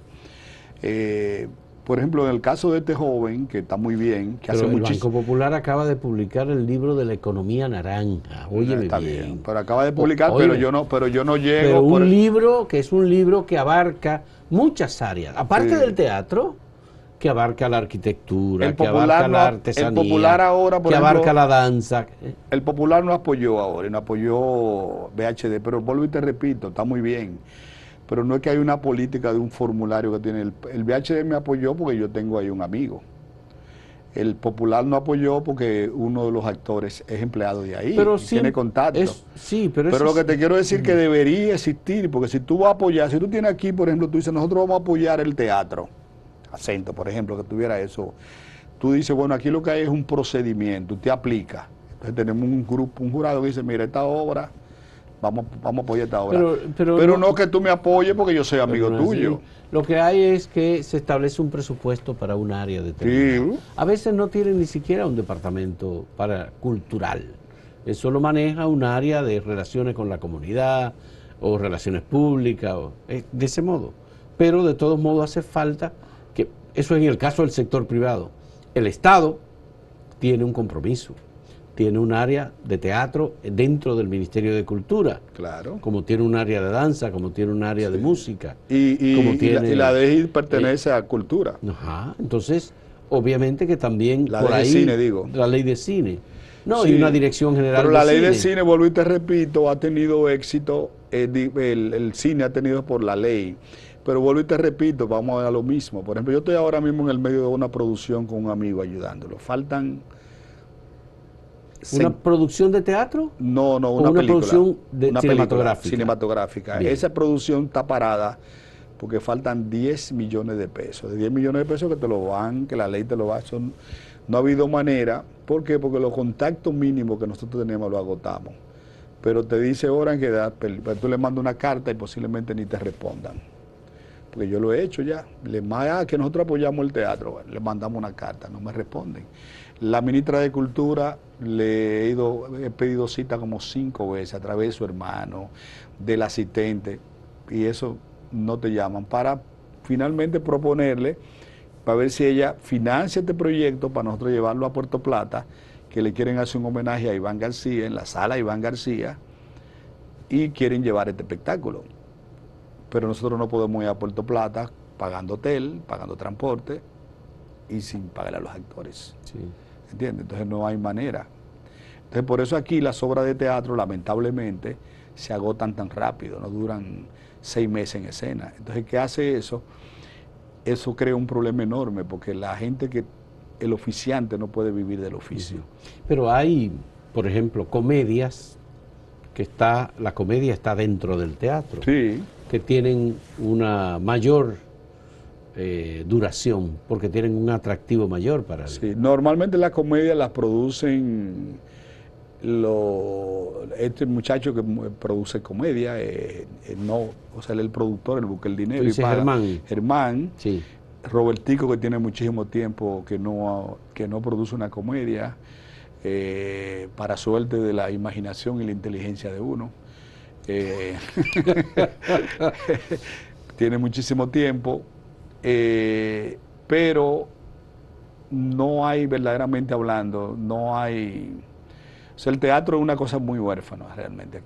Por ejemplo, en el caso de este joven, que está muy bien, que pero hace el muchísimo... Banco Popular acaba de publicar el libro de la economía naranja. Óyeme Está bien. pero acaba de publicar, Óyeme, pero yo no llego... pero un libro que es un libro que abarca muchas áreas, aparte del teatro, que abarca la arquitectura, que abarca la artesanía, el Popular ahora, por que ejemplo, abarca la danza. El Popular no apoyó ahora, no apoyó VHD, pero vuelvo y te repito, está muy bien. Pero no es que hay una política de un formulario que tiene. El VHD me apoyó porque yo tengo ahí un amigo. El Popular no apoyó porque uno de los actores es empleado de ahí, pero y tiene contacto. Sí, pero lo que te quiero decir es que debería existir, porque si tú vas a apoyar, si tú tienes aquí, por ejemplo, tú dices, nosotros vamos a apoyar el teatro, Acento, por ejemplo, que tuviera eso. Tú dices, bueno, aquí lo que hay es un procedimiento, te aplica. Entonces tenemos un grupo, un jurado que dice, mira, esta obra, vamos a apoyar esta obra. Pero no que tú me apoyes porque yo soy amigo tuyo. Lo que hay es que se establece un presupuesto para un área determinada. Sí. A veces no tienen ni siquiera un departamento cultural. Eso lo maneja un área de relaciones con la comunidad o relaciones públicas, de ese modo. Pero de todos modos hace falta que, eso en el caso del sector privado. El Estado tiene un compromiso, tiene un área de teatro dentro del Ministerio de Cultura, claro, como tiene un área de danza, como tiene un área de música. Y la DGI pertenece a cultura. Ajá, entonces, obviamente que también la ley de cine, digo. La ley de cine. No, y una dirección general pero la ley de cine, vuelvo y te repito, ha tenido éxito, el cine ha tenido por la ley. Pero vuelvo y te repito, vamos a lo mismo. Por ejemplo, yo estoy ahora mismo en el medio de una producción con un amigo ayudándolo. Faltan... ¿Una producción de teatro? No, una película. Producción cinematográfica. Cinematográfica. Esa producción está parada porque faltan 10 millones de pesos. De 10 millones de pesos que te lo van, que la ley te lo va. No ha habido manera. ¿Por qué? Porque los contactos mínimos que nosotros tenemos los agotamos. Pero te dice Oran que tú le mandas una carta y posiblemente ni te respondan. Porque yo lo he hecho ya. Que nosotros apoyamos el teatro, le mandamos una carta, no me responden. La ministra de Cultura he pedido cita como 5 veces a través de su hermano, del asistente, y eso no te llaman, para finalmente proponerle, para ver si ella financia este proyecto para nosotros llevarlo a Puerto Plata, que le quieren hacer un homenaje a Iván García, en la sala Iván García, y quieren llevar este espectáculo. Pero nosotros no podemos ir a Puerto Plata pagando hotel, pagando transporte y sin pagar a los actores. Sí. ¿Entiendes? Entonces no hay manera. Entonces por eso aquí las obras de teatro lamentablemente se agotan tan rápido, no duran 6 meses en escena. Entonces, ¿qué hace eso? Eso crea un problema enorme porque la gente el oficiante no puede vivir del oficio. Pero hay, por ejemplo, comedias la comedia está dentro del teatro. Sí. Que tienen una mayor duración, porque tienen un atractivo mayor para sí, normalmente las comedias las producen este muchacho que produce comedia, o sea, el productor, el busca el dinero y paga. Germán, sí. Robertico, que tiene muchísimo tiempo que no produce una comedia, para suerte de la imaginación y la inteligencia de uno. Tiene muchísimo tiempo, pero no hay, verdaderamente hablando, no hay... O sea, el teatro es una cosa muy huérfana realmente aquí.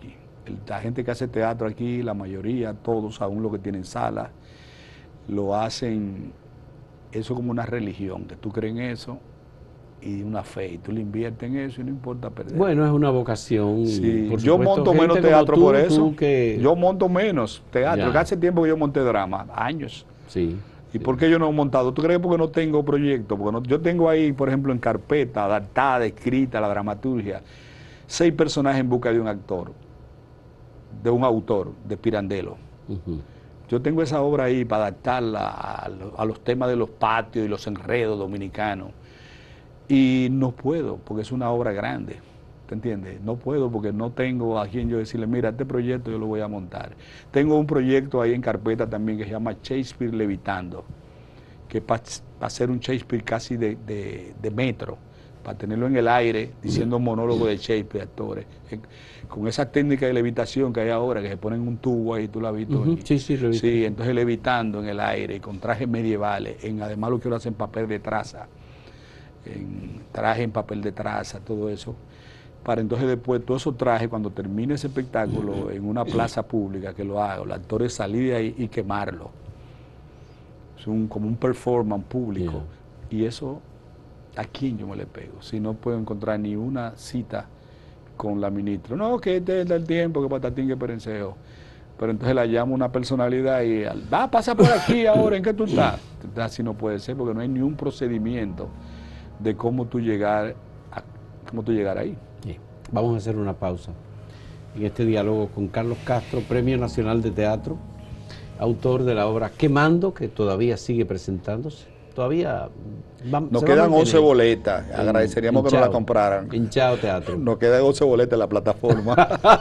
La gente que hace teatro aquí, la mayoría, todos, aún los que tienen salas, lo hacen, eso como una religión, que tú crees en eso y una fe, y tú le inviertes en eso y no importa perder. Bueno, es una vocación. Sí, Por yo supuesto, monto gente menos como teatro por eso. tú que... Yo monto menos teatro, Ya. que hace tiempo que yo monté drama, años. Sí. ¿Y sí. por qué yo no he montado? ¿Tú crees? Porque no tengo proyecto. Porque no, yo tengo ahí, por ejemplo, en carpeta, adaptada, escrita, la dramaturgia, 6 personajes en busca de un actor, de un autor, de Pirandello. Ujú. Yo tengo esa obra ahí para adaptarla a los temas de los patios y los enredos dominicanos. Y no puedo, porque es una obra grande. ¿Te entiendes? No puedo porque no tengo a quien yo decirle, mira, este proyecto yo lo voy a montar. Tengo un proyecto ahí en carpeta también que se llama Shakespeare Levitando, que para hacer un Shakespeare casi de metro, para tenerlo en el aire, diciendo monólogo de Shakespeare, actores. Con esa técnica de levitación que hay ahora, que se ponen un tubo ahí, tú lo has visto. Uh-huh. Sí, sí, lo he visto. Sí, entonces levitando en el aire, con trajes medievales, además lo quiero hacer en papel de traza, en traje en papel de traza, todo eso. Para entonces después todos esos trajes, cuando termine ese espectáculo en una plaza pública, que lo haga, los actores salir de ahí y quemarlo. Es como un performance público. Yeah. Y eso, ¿a quién yo me le pego? Si no puedo encontrar ni una cita con la ministra. No, que este es el tiempo, que patatín, que perenceo. Pero entonces la llamo una personalidad y va, pasa por aquí ahora, ¿en qué tú estás? Así no puede ser, porque no hay ni un procedimiento de cómo tú llegar ahí. Sí. Vamos a hacer una pausa en este diálogo con Carlos Castro, Premio Nacional de Teatro, autor de la obra Quemando, que todavía sigue presentándose. Todavía nos quedan 11 boletas. Agradeceríamos que nos la compraran. En Chao Teatro. Nos quedan 11 boletas en la plataforma.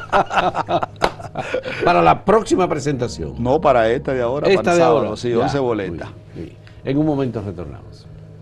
Para la próxima presentación. No, para esta de ahora. Esta para el de sábado, ahora. sí, Ya, 11 boletas. Muy bien. En un momento retornamos.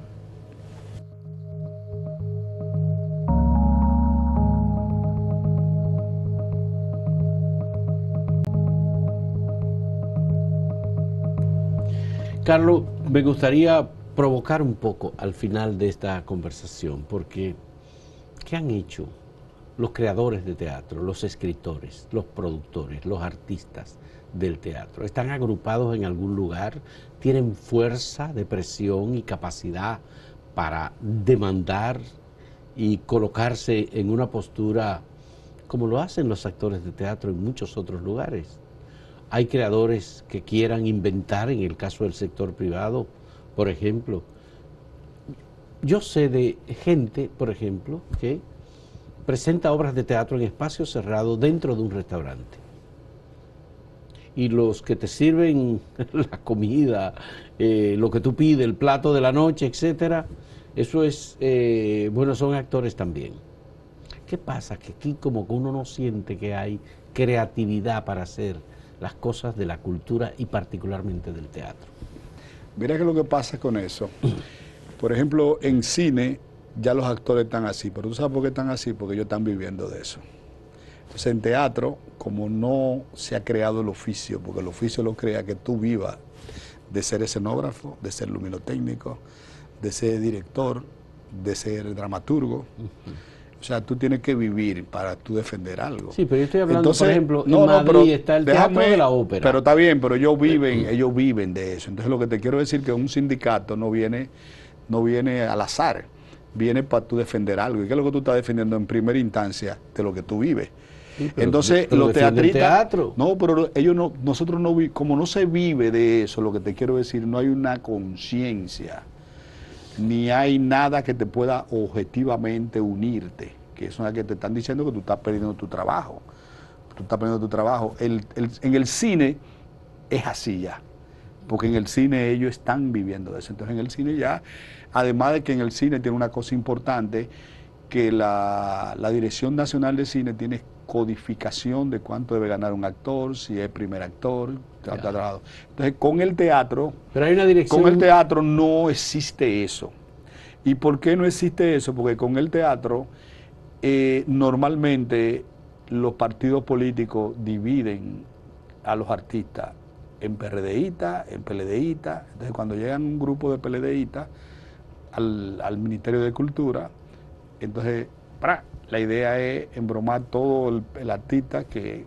Carlos, me gustaría provocar un poco al final de esta conversación, porque ¿qué han hecho los creadores de teatro, los escritores, los productores, los artistas del teatro? ¿Están agrupados en algún lugar? ¿Tienen fuerza de presión y capacidad para demandar y colocarse en una postura como lo hacen los actores de teatro en muchos otros lugares? Hay creadores que quieran inventar, en el caso del sector privado, por ejemplo. Yo sé de gente, por ejemplo, que presenta obras de teatro en espacio cerrado dentro de un restaurante. Y los que te sirven la comida, lo que tú pides, el plato de la noche, etcétera, eso es, bueno, son actores también. ¿Qué pasa? Que aquí como que uno no siente que hay creatividad para hacer las cosas de la cultura y particularmente del teatro. Mira que lo que pasa con eso. Por ejemplo, en cine ya los actores están así, pero ¿tú sabes por qué están así? Porque ellos están viviendo de eso. Entonces en teatro, como no se ha creado el oficio, porque el oficio lo crea que tú vivas de ser escenógrafo, de ser luminotécnico, de ser director, de ser dramaturgo. O sea, tú tienes que vivir para tú defender algo. Sí, pero yo estoy hablando, entonces, por ejemplo, en Madrid está el Teatro de la Ópera. Pero está bien, pero ellos viven de eso. Entonces lo que te quiero decir es que un sindicato no viene al azar, viene para tú defender algo. ¿Y qué es lo que tú estás defendiendo en primera instancia? De lo que tú vives. Sí, entonces los teatristas, no, pero ellos no, nosotros no, como no se vive de eso, lo que te quiero decir, no hay una conciencia, ni hay nada que te pueda objetivamente unirte, que es una que te están diciendo que tú estás perdiendo tu trabajo. Tú estás perdiendo tu trabajo. En el cine es así ya, porque en el cine ellos están viviendo de eso. Entonces en el cine ya, además de que en el cine tiene una cosa importante, que la Dirección Nacional de Cine tiene codificación de cuánto debe ganar un actor, si es primer actor. Entonces con el teatro, pero hay una dirección... con el teatro no existe eso. ¿Y por qué no existe eso? Porque con el teatro normalmente los partidos políticos dividen a los artistas en PRDistas, en PLDistas. Entonces cuando llegan un grupo de PLDistas al Ministerio de Cultura, entonces la idea es embromar todo el artista que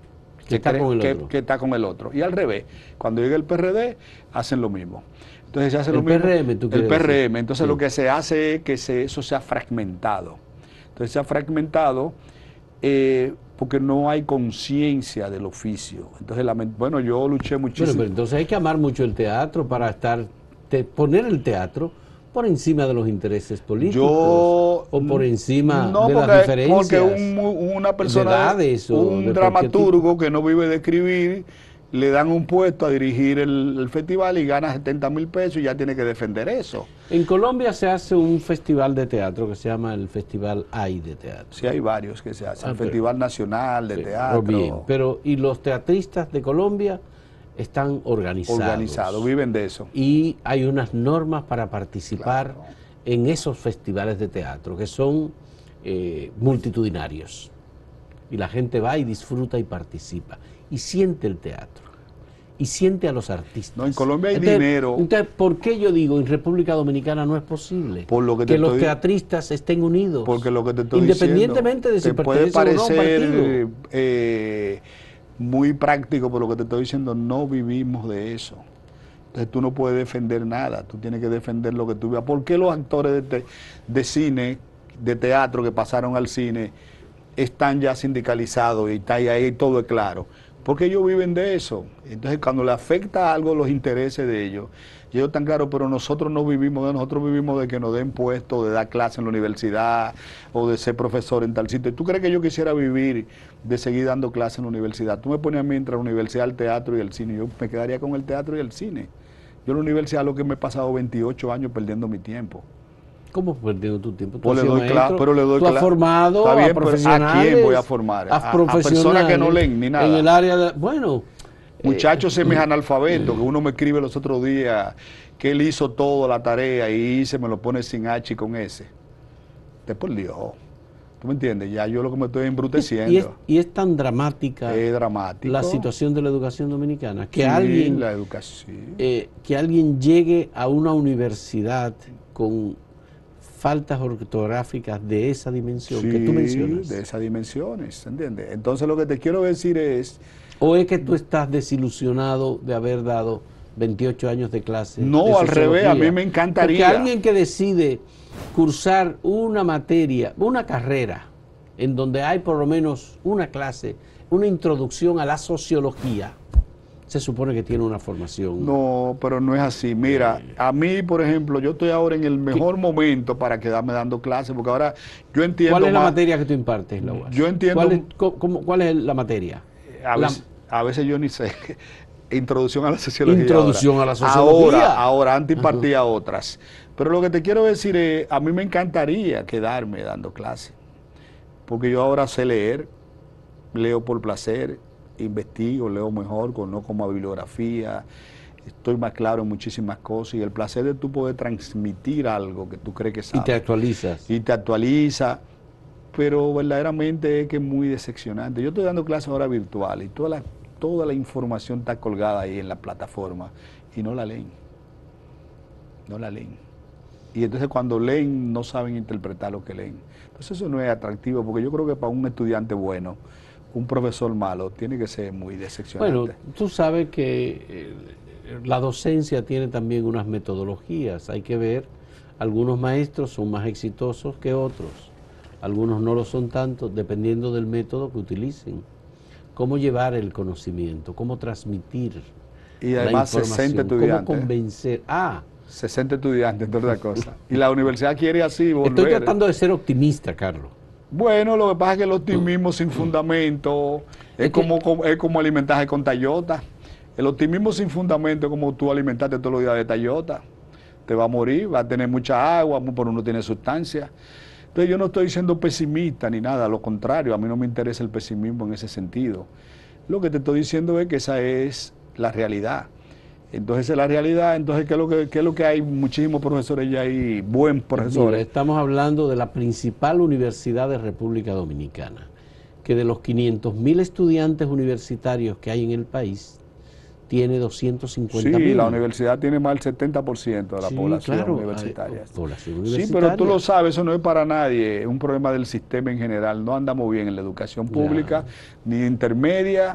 que está con el otro. Que está con el otro. Y al revés, cuando llega el PRD, hacen lo mismo. Entonces se hace lo mismo. PRM, ¿tú quieres el PRM. decir? Entonces Sí. lo que se hace es que eso sea fragmentado. Entonces se ha fragmentado porque no hay conciencia del oficio. Entonces, bueno, yo luché muchísimo. Bueno, pero entonces hay que amar mucho el teatro para poner el teatro por encima de los intereses políticos o por encima de las diferencias. Porque una persona, de edades, un dramaturgo que no vive de escribir, le dan un puesto a dirigir el festival y gana 70,000 pesos y ya tiene que defender eso. En Colombia se hace un festival de teatro que se llama el Festival AI de Teatro. Sí, hay varios que se hacen. El Festival Nacional de Teatro. Bien, y los teatristas de Colombia están organizados. Viven de eso. Y hay unas normas para participar en esos festivales de teatro que son multitudinarios. Y la gente va y disfruta y participa. Y siente el teatro. Y siente a los artistas. No, en Colombia hay dinero. Entonces, ¿por qué yo digo en República Dominicana no es posible por lo que los teatristas estén unidos? Porque lo que te estoy independientemente diciendo, de si pertenece o no a un partido. Muy práctico, por lo que te estoy diciendo, no vivimos de eso. Entonces tú no puedes defender nada, tú tienes que defender lo que tú veas. ¿Por qué los actores de cine, de teatro que pasaron al cine, están ya sindicalizados y está ahí todo es claro? Porque ellos viven de eso. Entonces cuando le afecta algo los intereses de ellos están claros, pero nosotros no vivimos de nosotros vivimos de que nos den puestos, de dar clase en la universidad o de ser profesor en tal sitio. ¿Tú crees que yo quisiera vivir de seguir dando clase en la universidad? Tú me pones a mí entre la universidad, el teatro y el cine. Yo me quedaría con el teatro y el cine. Yo en la universidad lo que me he pasado 28 años perdiendo mi tiempo. ¿Cómo perdiendo tu tiempo? Pues le doy clase, pero le doy clase. Tú has formado Está bien, a profesionales. ¿A quién voy a formar? A personas que no leen ni nada. En el área de, bueno. Muchachos semi-analfabetos, que uno me escribe los otros días que él hizo toda la tarea y me lo pone sin H y con S. Te por Dios. ¿Tú me entiendes? Ya yo lo que me estoy embruteciendo. Y es tan dramática la situación de la educación dominicana que la educación. Que alguien llegue a una universidad con faltas ortográficas de esa dimensión que tú mencionas. De esas dimensiones, ¿entiendes? Entonces lo que te quiero decir es... ¿O es que tú estás desilusionado de haber dado 28 años de clase? No, al revés, a mí me encantaría. Porque alguien que decide cursar una materia, una carrera, en donde hay por lo menos una clase, una introducción a la sociología, se supone que tiene una formación. No, pero no es así. Mira, a mí, por ejemplo, yo estoy ahora en el mejor momento para quedarme dando clases, porque ahora yo entiendo. ¿Cuál es la materia que tú impartes, la UAS? Yo entiendo. ¿Cuál es la materia? A veces yo ni sé. Introducción a la sociología. Introducción a la sociología. Ahora antes impartía otras. Pero lo que te quiero decir es, a mí me encantaría quedarme dando clases, porque yo ahora sé leer, leo por placer, investigo, leo mejor, conozco más bibliografía, estoy más claro en muchísimas cosas y el placer de tú poder transmitir algo que tú crees que sabes. Y te actualizas. Y te actualiza, pero verdaderamente es que es muy decepcionante. Yo estoy dando clases ahora virtuales y toda la información está colgada ahí en la plataforma y no la leen. No la leen. Y entonces cuando leen no saben interpretar lo que leen. Entonces eso no es atractivo porque yo creo que para un estudiante bueno, un profesor malo tiene que ser muy decepcionante. Bueno, tú sabes que la docencia tiene también unas metodologías. Hay que ver, algunos maestros son más exitosos que otros. Algunos no lo son tanto, dependiendo del método que utilicen. Cómo llevar el conocimiento, cómo transmitir y además la información, 60 estudiantes. cómo convencer. 60 estudiantes, entre otras cosas. Y la universidad quiere así volver. Estoy tratando de ser optimista, Carlos. Bueno, lo que pasa es que el optimismo sin fundamento es como alimentarse con Toyota. El optimismo sin fundamento es como tú alimentarte todos los días de Toyota. Te va a morir, va a tener mucha agua, pero no tiene sustancia. Entonces yo no estoy siendo pesimista ni nada, a lo contrario, a mí no me interesa el pesimismo en ese sentido. Lo que te estoy diciendo es que esa es la realidad. Entonces, la realidad, entonces, ¿qué es lo que hay? Muchísimos profesores ya hay, buen profesores. Mira, estamos hablando de la principal universidad de República Dominicana, que de los 500.000 estudiantes universitarios que hay en el país, tiene 250.000. Sí, la universidad tiene más del 70% de la población universitaria. Sí, pero tú lo sabes, eso no es para nadie, es un problema del sistema en general. No andamos bien en la educación pública, ni intermedia,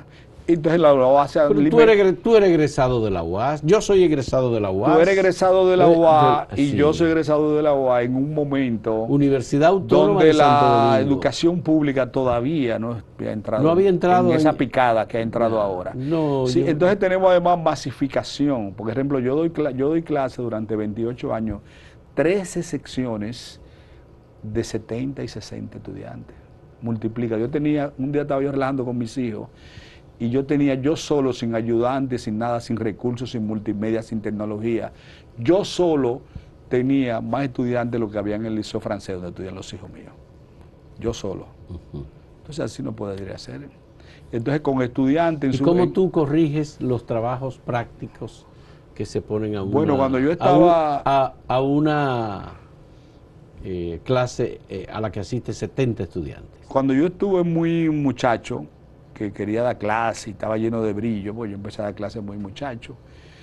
Entonces la UAS se Pero tú eres egresado de la UAS, yo soy egresado de la UAS. Tú eres egresado de la UAS y sí, yo soy egresado de la UAS en un momento Universidad Autónoma donde de Santo la Domingo. Educación pública todavía no había entrado en esa picada que ha entrado ahora. Sí, entonces tenemos además masificación. Por ejemplo, yo doy clase durante 28 años, 13 secciones de 70 y 60 estudiantes. Multiplica. Un día estaba yo relajando con mis hijos y yo solo, sin ayudantes, sin nada, sin recursos, sin multimedia, sin tecnología, yo solo tenía más estudiantes de lo que había en el liceo francés donde estudian los hijos míos. Yo solo. Entonces así no podría ser. Entonces con estudiantes... ¿Y cómo tú corriges los trabajos prácticos que se ponen a una... Bueno, cuando yo estaba... a una clase a la que asiste 70 estudiantes. Cuando yo estuve muy muchacho, que quería dar clase y estaba lleno de brillo, pues yo empecé a dar clase muy muchacho.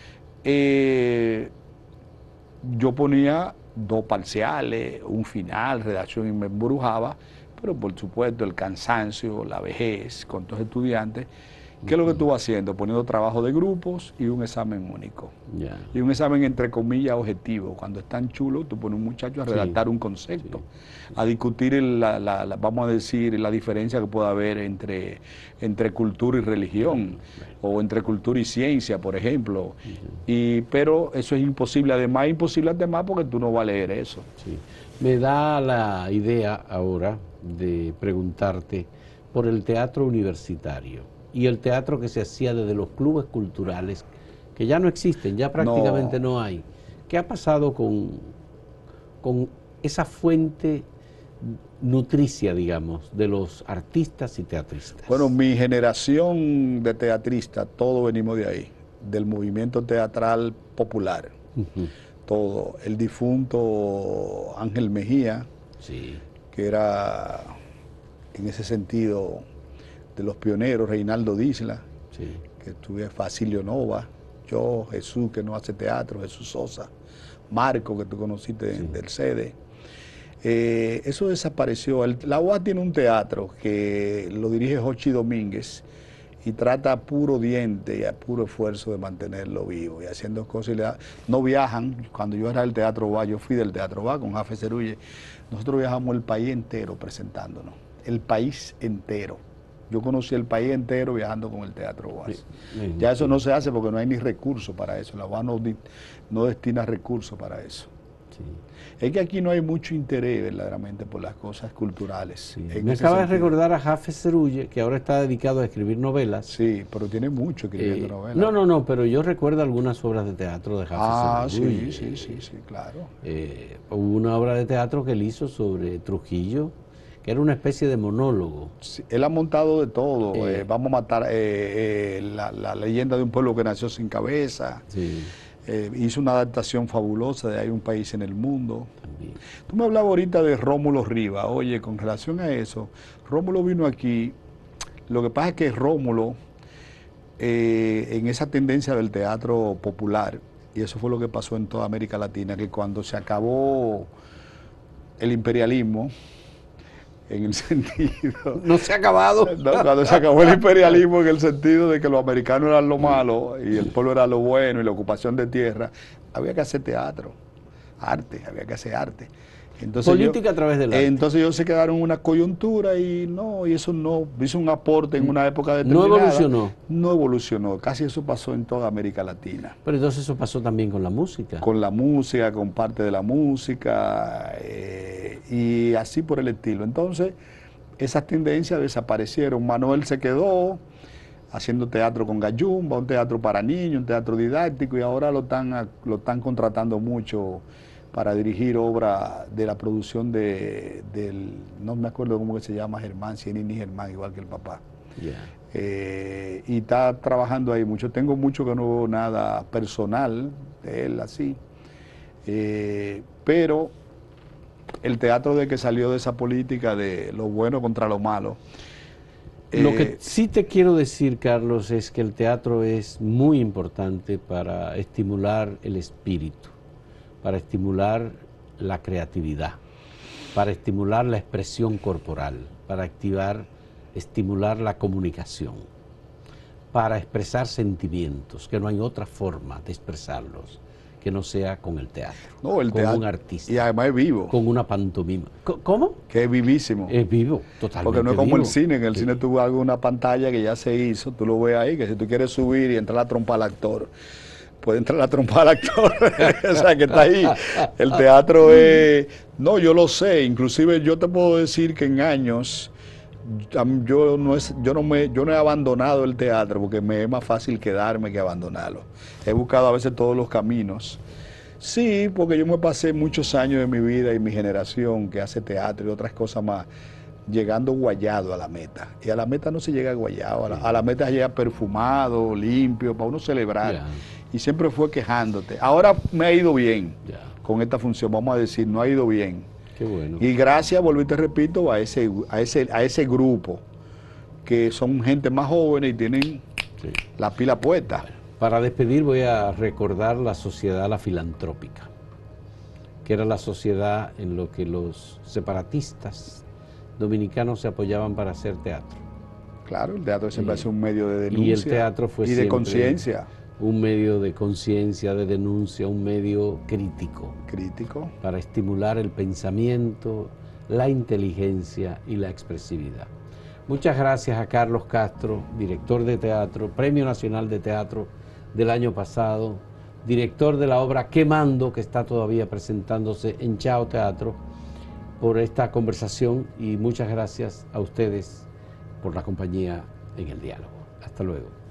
Yo ponía 2 parciales, un final, redacción y me embrujaba, pero por supuesto el cansancio, la vejez con todos los estudiantes. ¿Qué es lo que estuvo haciendo? Poniendo trabajo de grupos y un examen único. Y un examen entre comillas objetivo. Cuando están chulos, tú pones un muchacho a redactar un concepto, a discutir, vamos a decir, la diferencia que puede haber entre cultura y religión, o entre cultura y ciencia, por ejemplo. Pero eso es imposible. Además, es imposible además porque tú no vas a leer eso. Me da la idea ahora de preguntarte por el teatro universitario y el teatro que se hacía desde los clubes culturales, que ya no existen, ya prácticamente no hay. ¿Qué ha pasado con esa fuente nutricia, digamos, de los artistas y teatristas? Bueno, mi generación de teatristas, todos venimos de ahí, del movimiento teatral popular. Todo. El difunto Ángel Mejía, que era en ese sentido de los pioneros, Reinaldo Disla, que estuve, Facilio Nova, yo, Jesús, que no hace teatro, Jesús Sosa, Marco, que tú conociste del CEDE. Eso desapareció. La UAS tiene un teatro que lo dirige Jochi Domínguez y trata a puro diente y a puro esfuerzo de mantenerlo vivo y haciendo cosas. No viajan. Cuando yo era del Teatro UAS, yo fui del Teatro UAS con Jafé Cerulle, nosotros viajamos el país entero presentándonos, el país entero. Yo conocí el país entero viajando con el Teatro UAS. Ya eso no se hace porque no hay ni recursos para eso. La UAS no destina recursos para eso. Es que aquí no hay mucho interés verdaderamente por las cosas culturales. Me acaba de recordar a Jafé Cerulle, que ahora está dedicado a escribir novelas. Sí, pero tiene mucho escribiendo novelas. No, pero yo recuerdo algunas obras de teatro de Jafé Cerulle. Sí, claro. Hubo una obra de teatro que él hizo sobre Trujillo, que era una especie de monólogo. Sí, él ha montado de todo. Vamos a matar la leyenda de un pueblo que nació sin cabeza. Hizo una adaptación fabulosa de Hay un país en el mundo. También. Tú me hablabas ahorita de Rómulo Rivas. Oye, con relación a eso, Rómulo vino aquí. Lo que pasa es que Rómulo, en esa tendencia del teatro popular, y eso fue lo que pasó en toda América Latina, que cuando se acabó el imperialismo, en el sentido... No se ha acabado. No, cuando se acabó el imperialismo en el sentido de que los americanos eran lo malo y el pueblo era lo bueno y la ocupación de tierra, había que hacer teatro, arte, había que hacer arte. Entonces política a través del arte. Entonces ellos se quedaron en una coyuntura y eso no hizo un aporte en una época determinada. No evolucionó. No evolucionó, casi eso pasó en toda América Latina. Pero entonces eso pasó también con la música. Con la música, con parte de la música y así por el estilo. Entonces esas tendencias desaparecieron. Manuel se quedó haciendo teatro con Gallumba, un teatro para niños, un teatro didáctico y ahora lo están contratando mucho para dirigir obra de la producción no me acuerdo cómo que se llama, Germán, Cienini Germán, igual que el papá. Y está trabajando ahí mucho. Tengo mucho que no veo nada personal de él así. Pero el teatro de que salió de esa política de lo bueno contra lo malo. Lo que sí te quiero decir, Carlos, es que el teatro es muy importante para estimular el espíritu, para estimular la creatividad, para estimular la expresión corporal, para estimular la comunicación. para expresar sentimientos, que no hay otra forma de expresarlos que no sea con el teatro, No, el con teatro, un artista. y además es vivo. Con una pantomima. ¿Cómo? Que es vivísimo. Es vivo, totalmente. Porque no es como vivo. el cine, en el cine tú ves una pantalla que ya se hizo, tú lo ves ahí, que si tú quieres subir y entrar a trompar al actor, puede entrar a trompar al actor, o sea que está ahí. El teatro es, no, yo lo sé, inclusive yo te puedo decir que en años yo no he abandonado el teatro porque me es más fácil quedarme que abandonarlo. He buscado a veces todos los caminos. Sí, porque yo me pasé muchos años de mi vida y mi generación que hace teatro y otras cosas más, llegando guayado a la meta. Y a la meta no se llega guayado, a la meta se llega perfumado, limpio, para uno celebrar. Ya. Y siempre fue quejándote. Ahora me ha ido bien Ya. con esta función, vamos a decir, no ha ido bien. Qué bueno. Y gracias, vuelvo y te repito, a ese grupo, que son gente más jóvenes y tienen Sí. la pila puesta. Para despedir voy a recordar la sociedad La Filantrópica, que era la sociedad en la que los separatistas dominicanos se apoyaban para hacer teatro. Claro, el teatro siempre Y- hace un medio de denuncia y el teatro fue y de siempre conciencia. Un medio de conciencia, de denuncia, un medio crítico Crítico. para estimular el pensamiento, la inteligencia y la expresividad. Muchas gracias a Carlos Castro, director de teatro, Premio Nacional de Teatro del año pasado, director de la obra Quemando, que está todavía presentándose en Chao Teatro, por esta conversación, y muchas gracias a ustedes por la compañía en el diálogo. Hasta luego.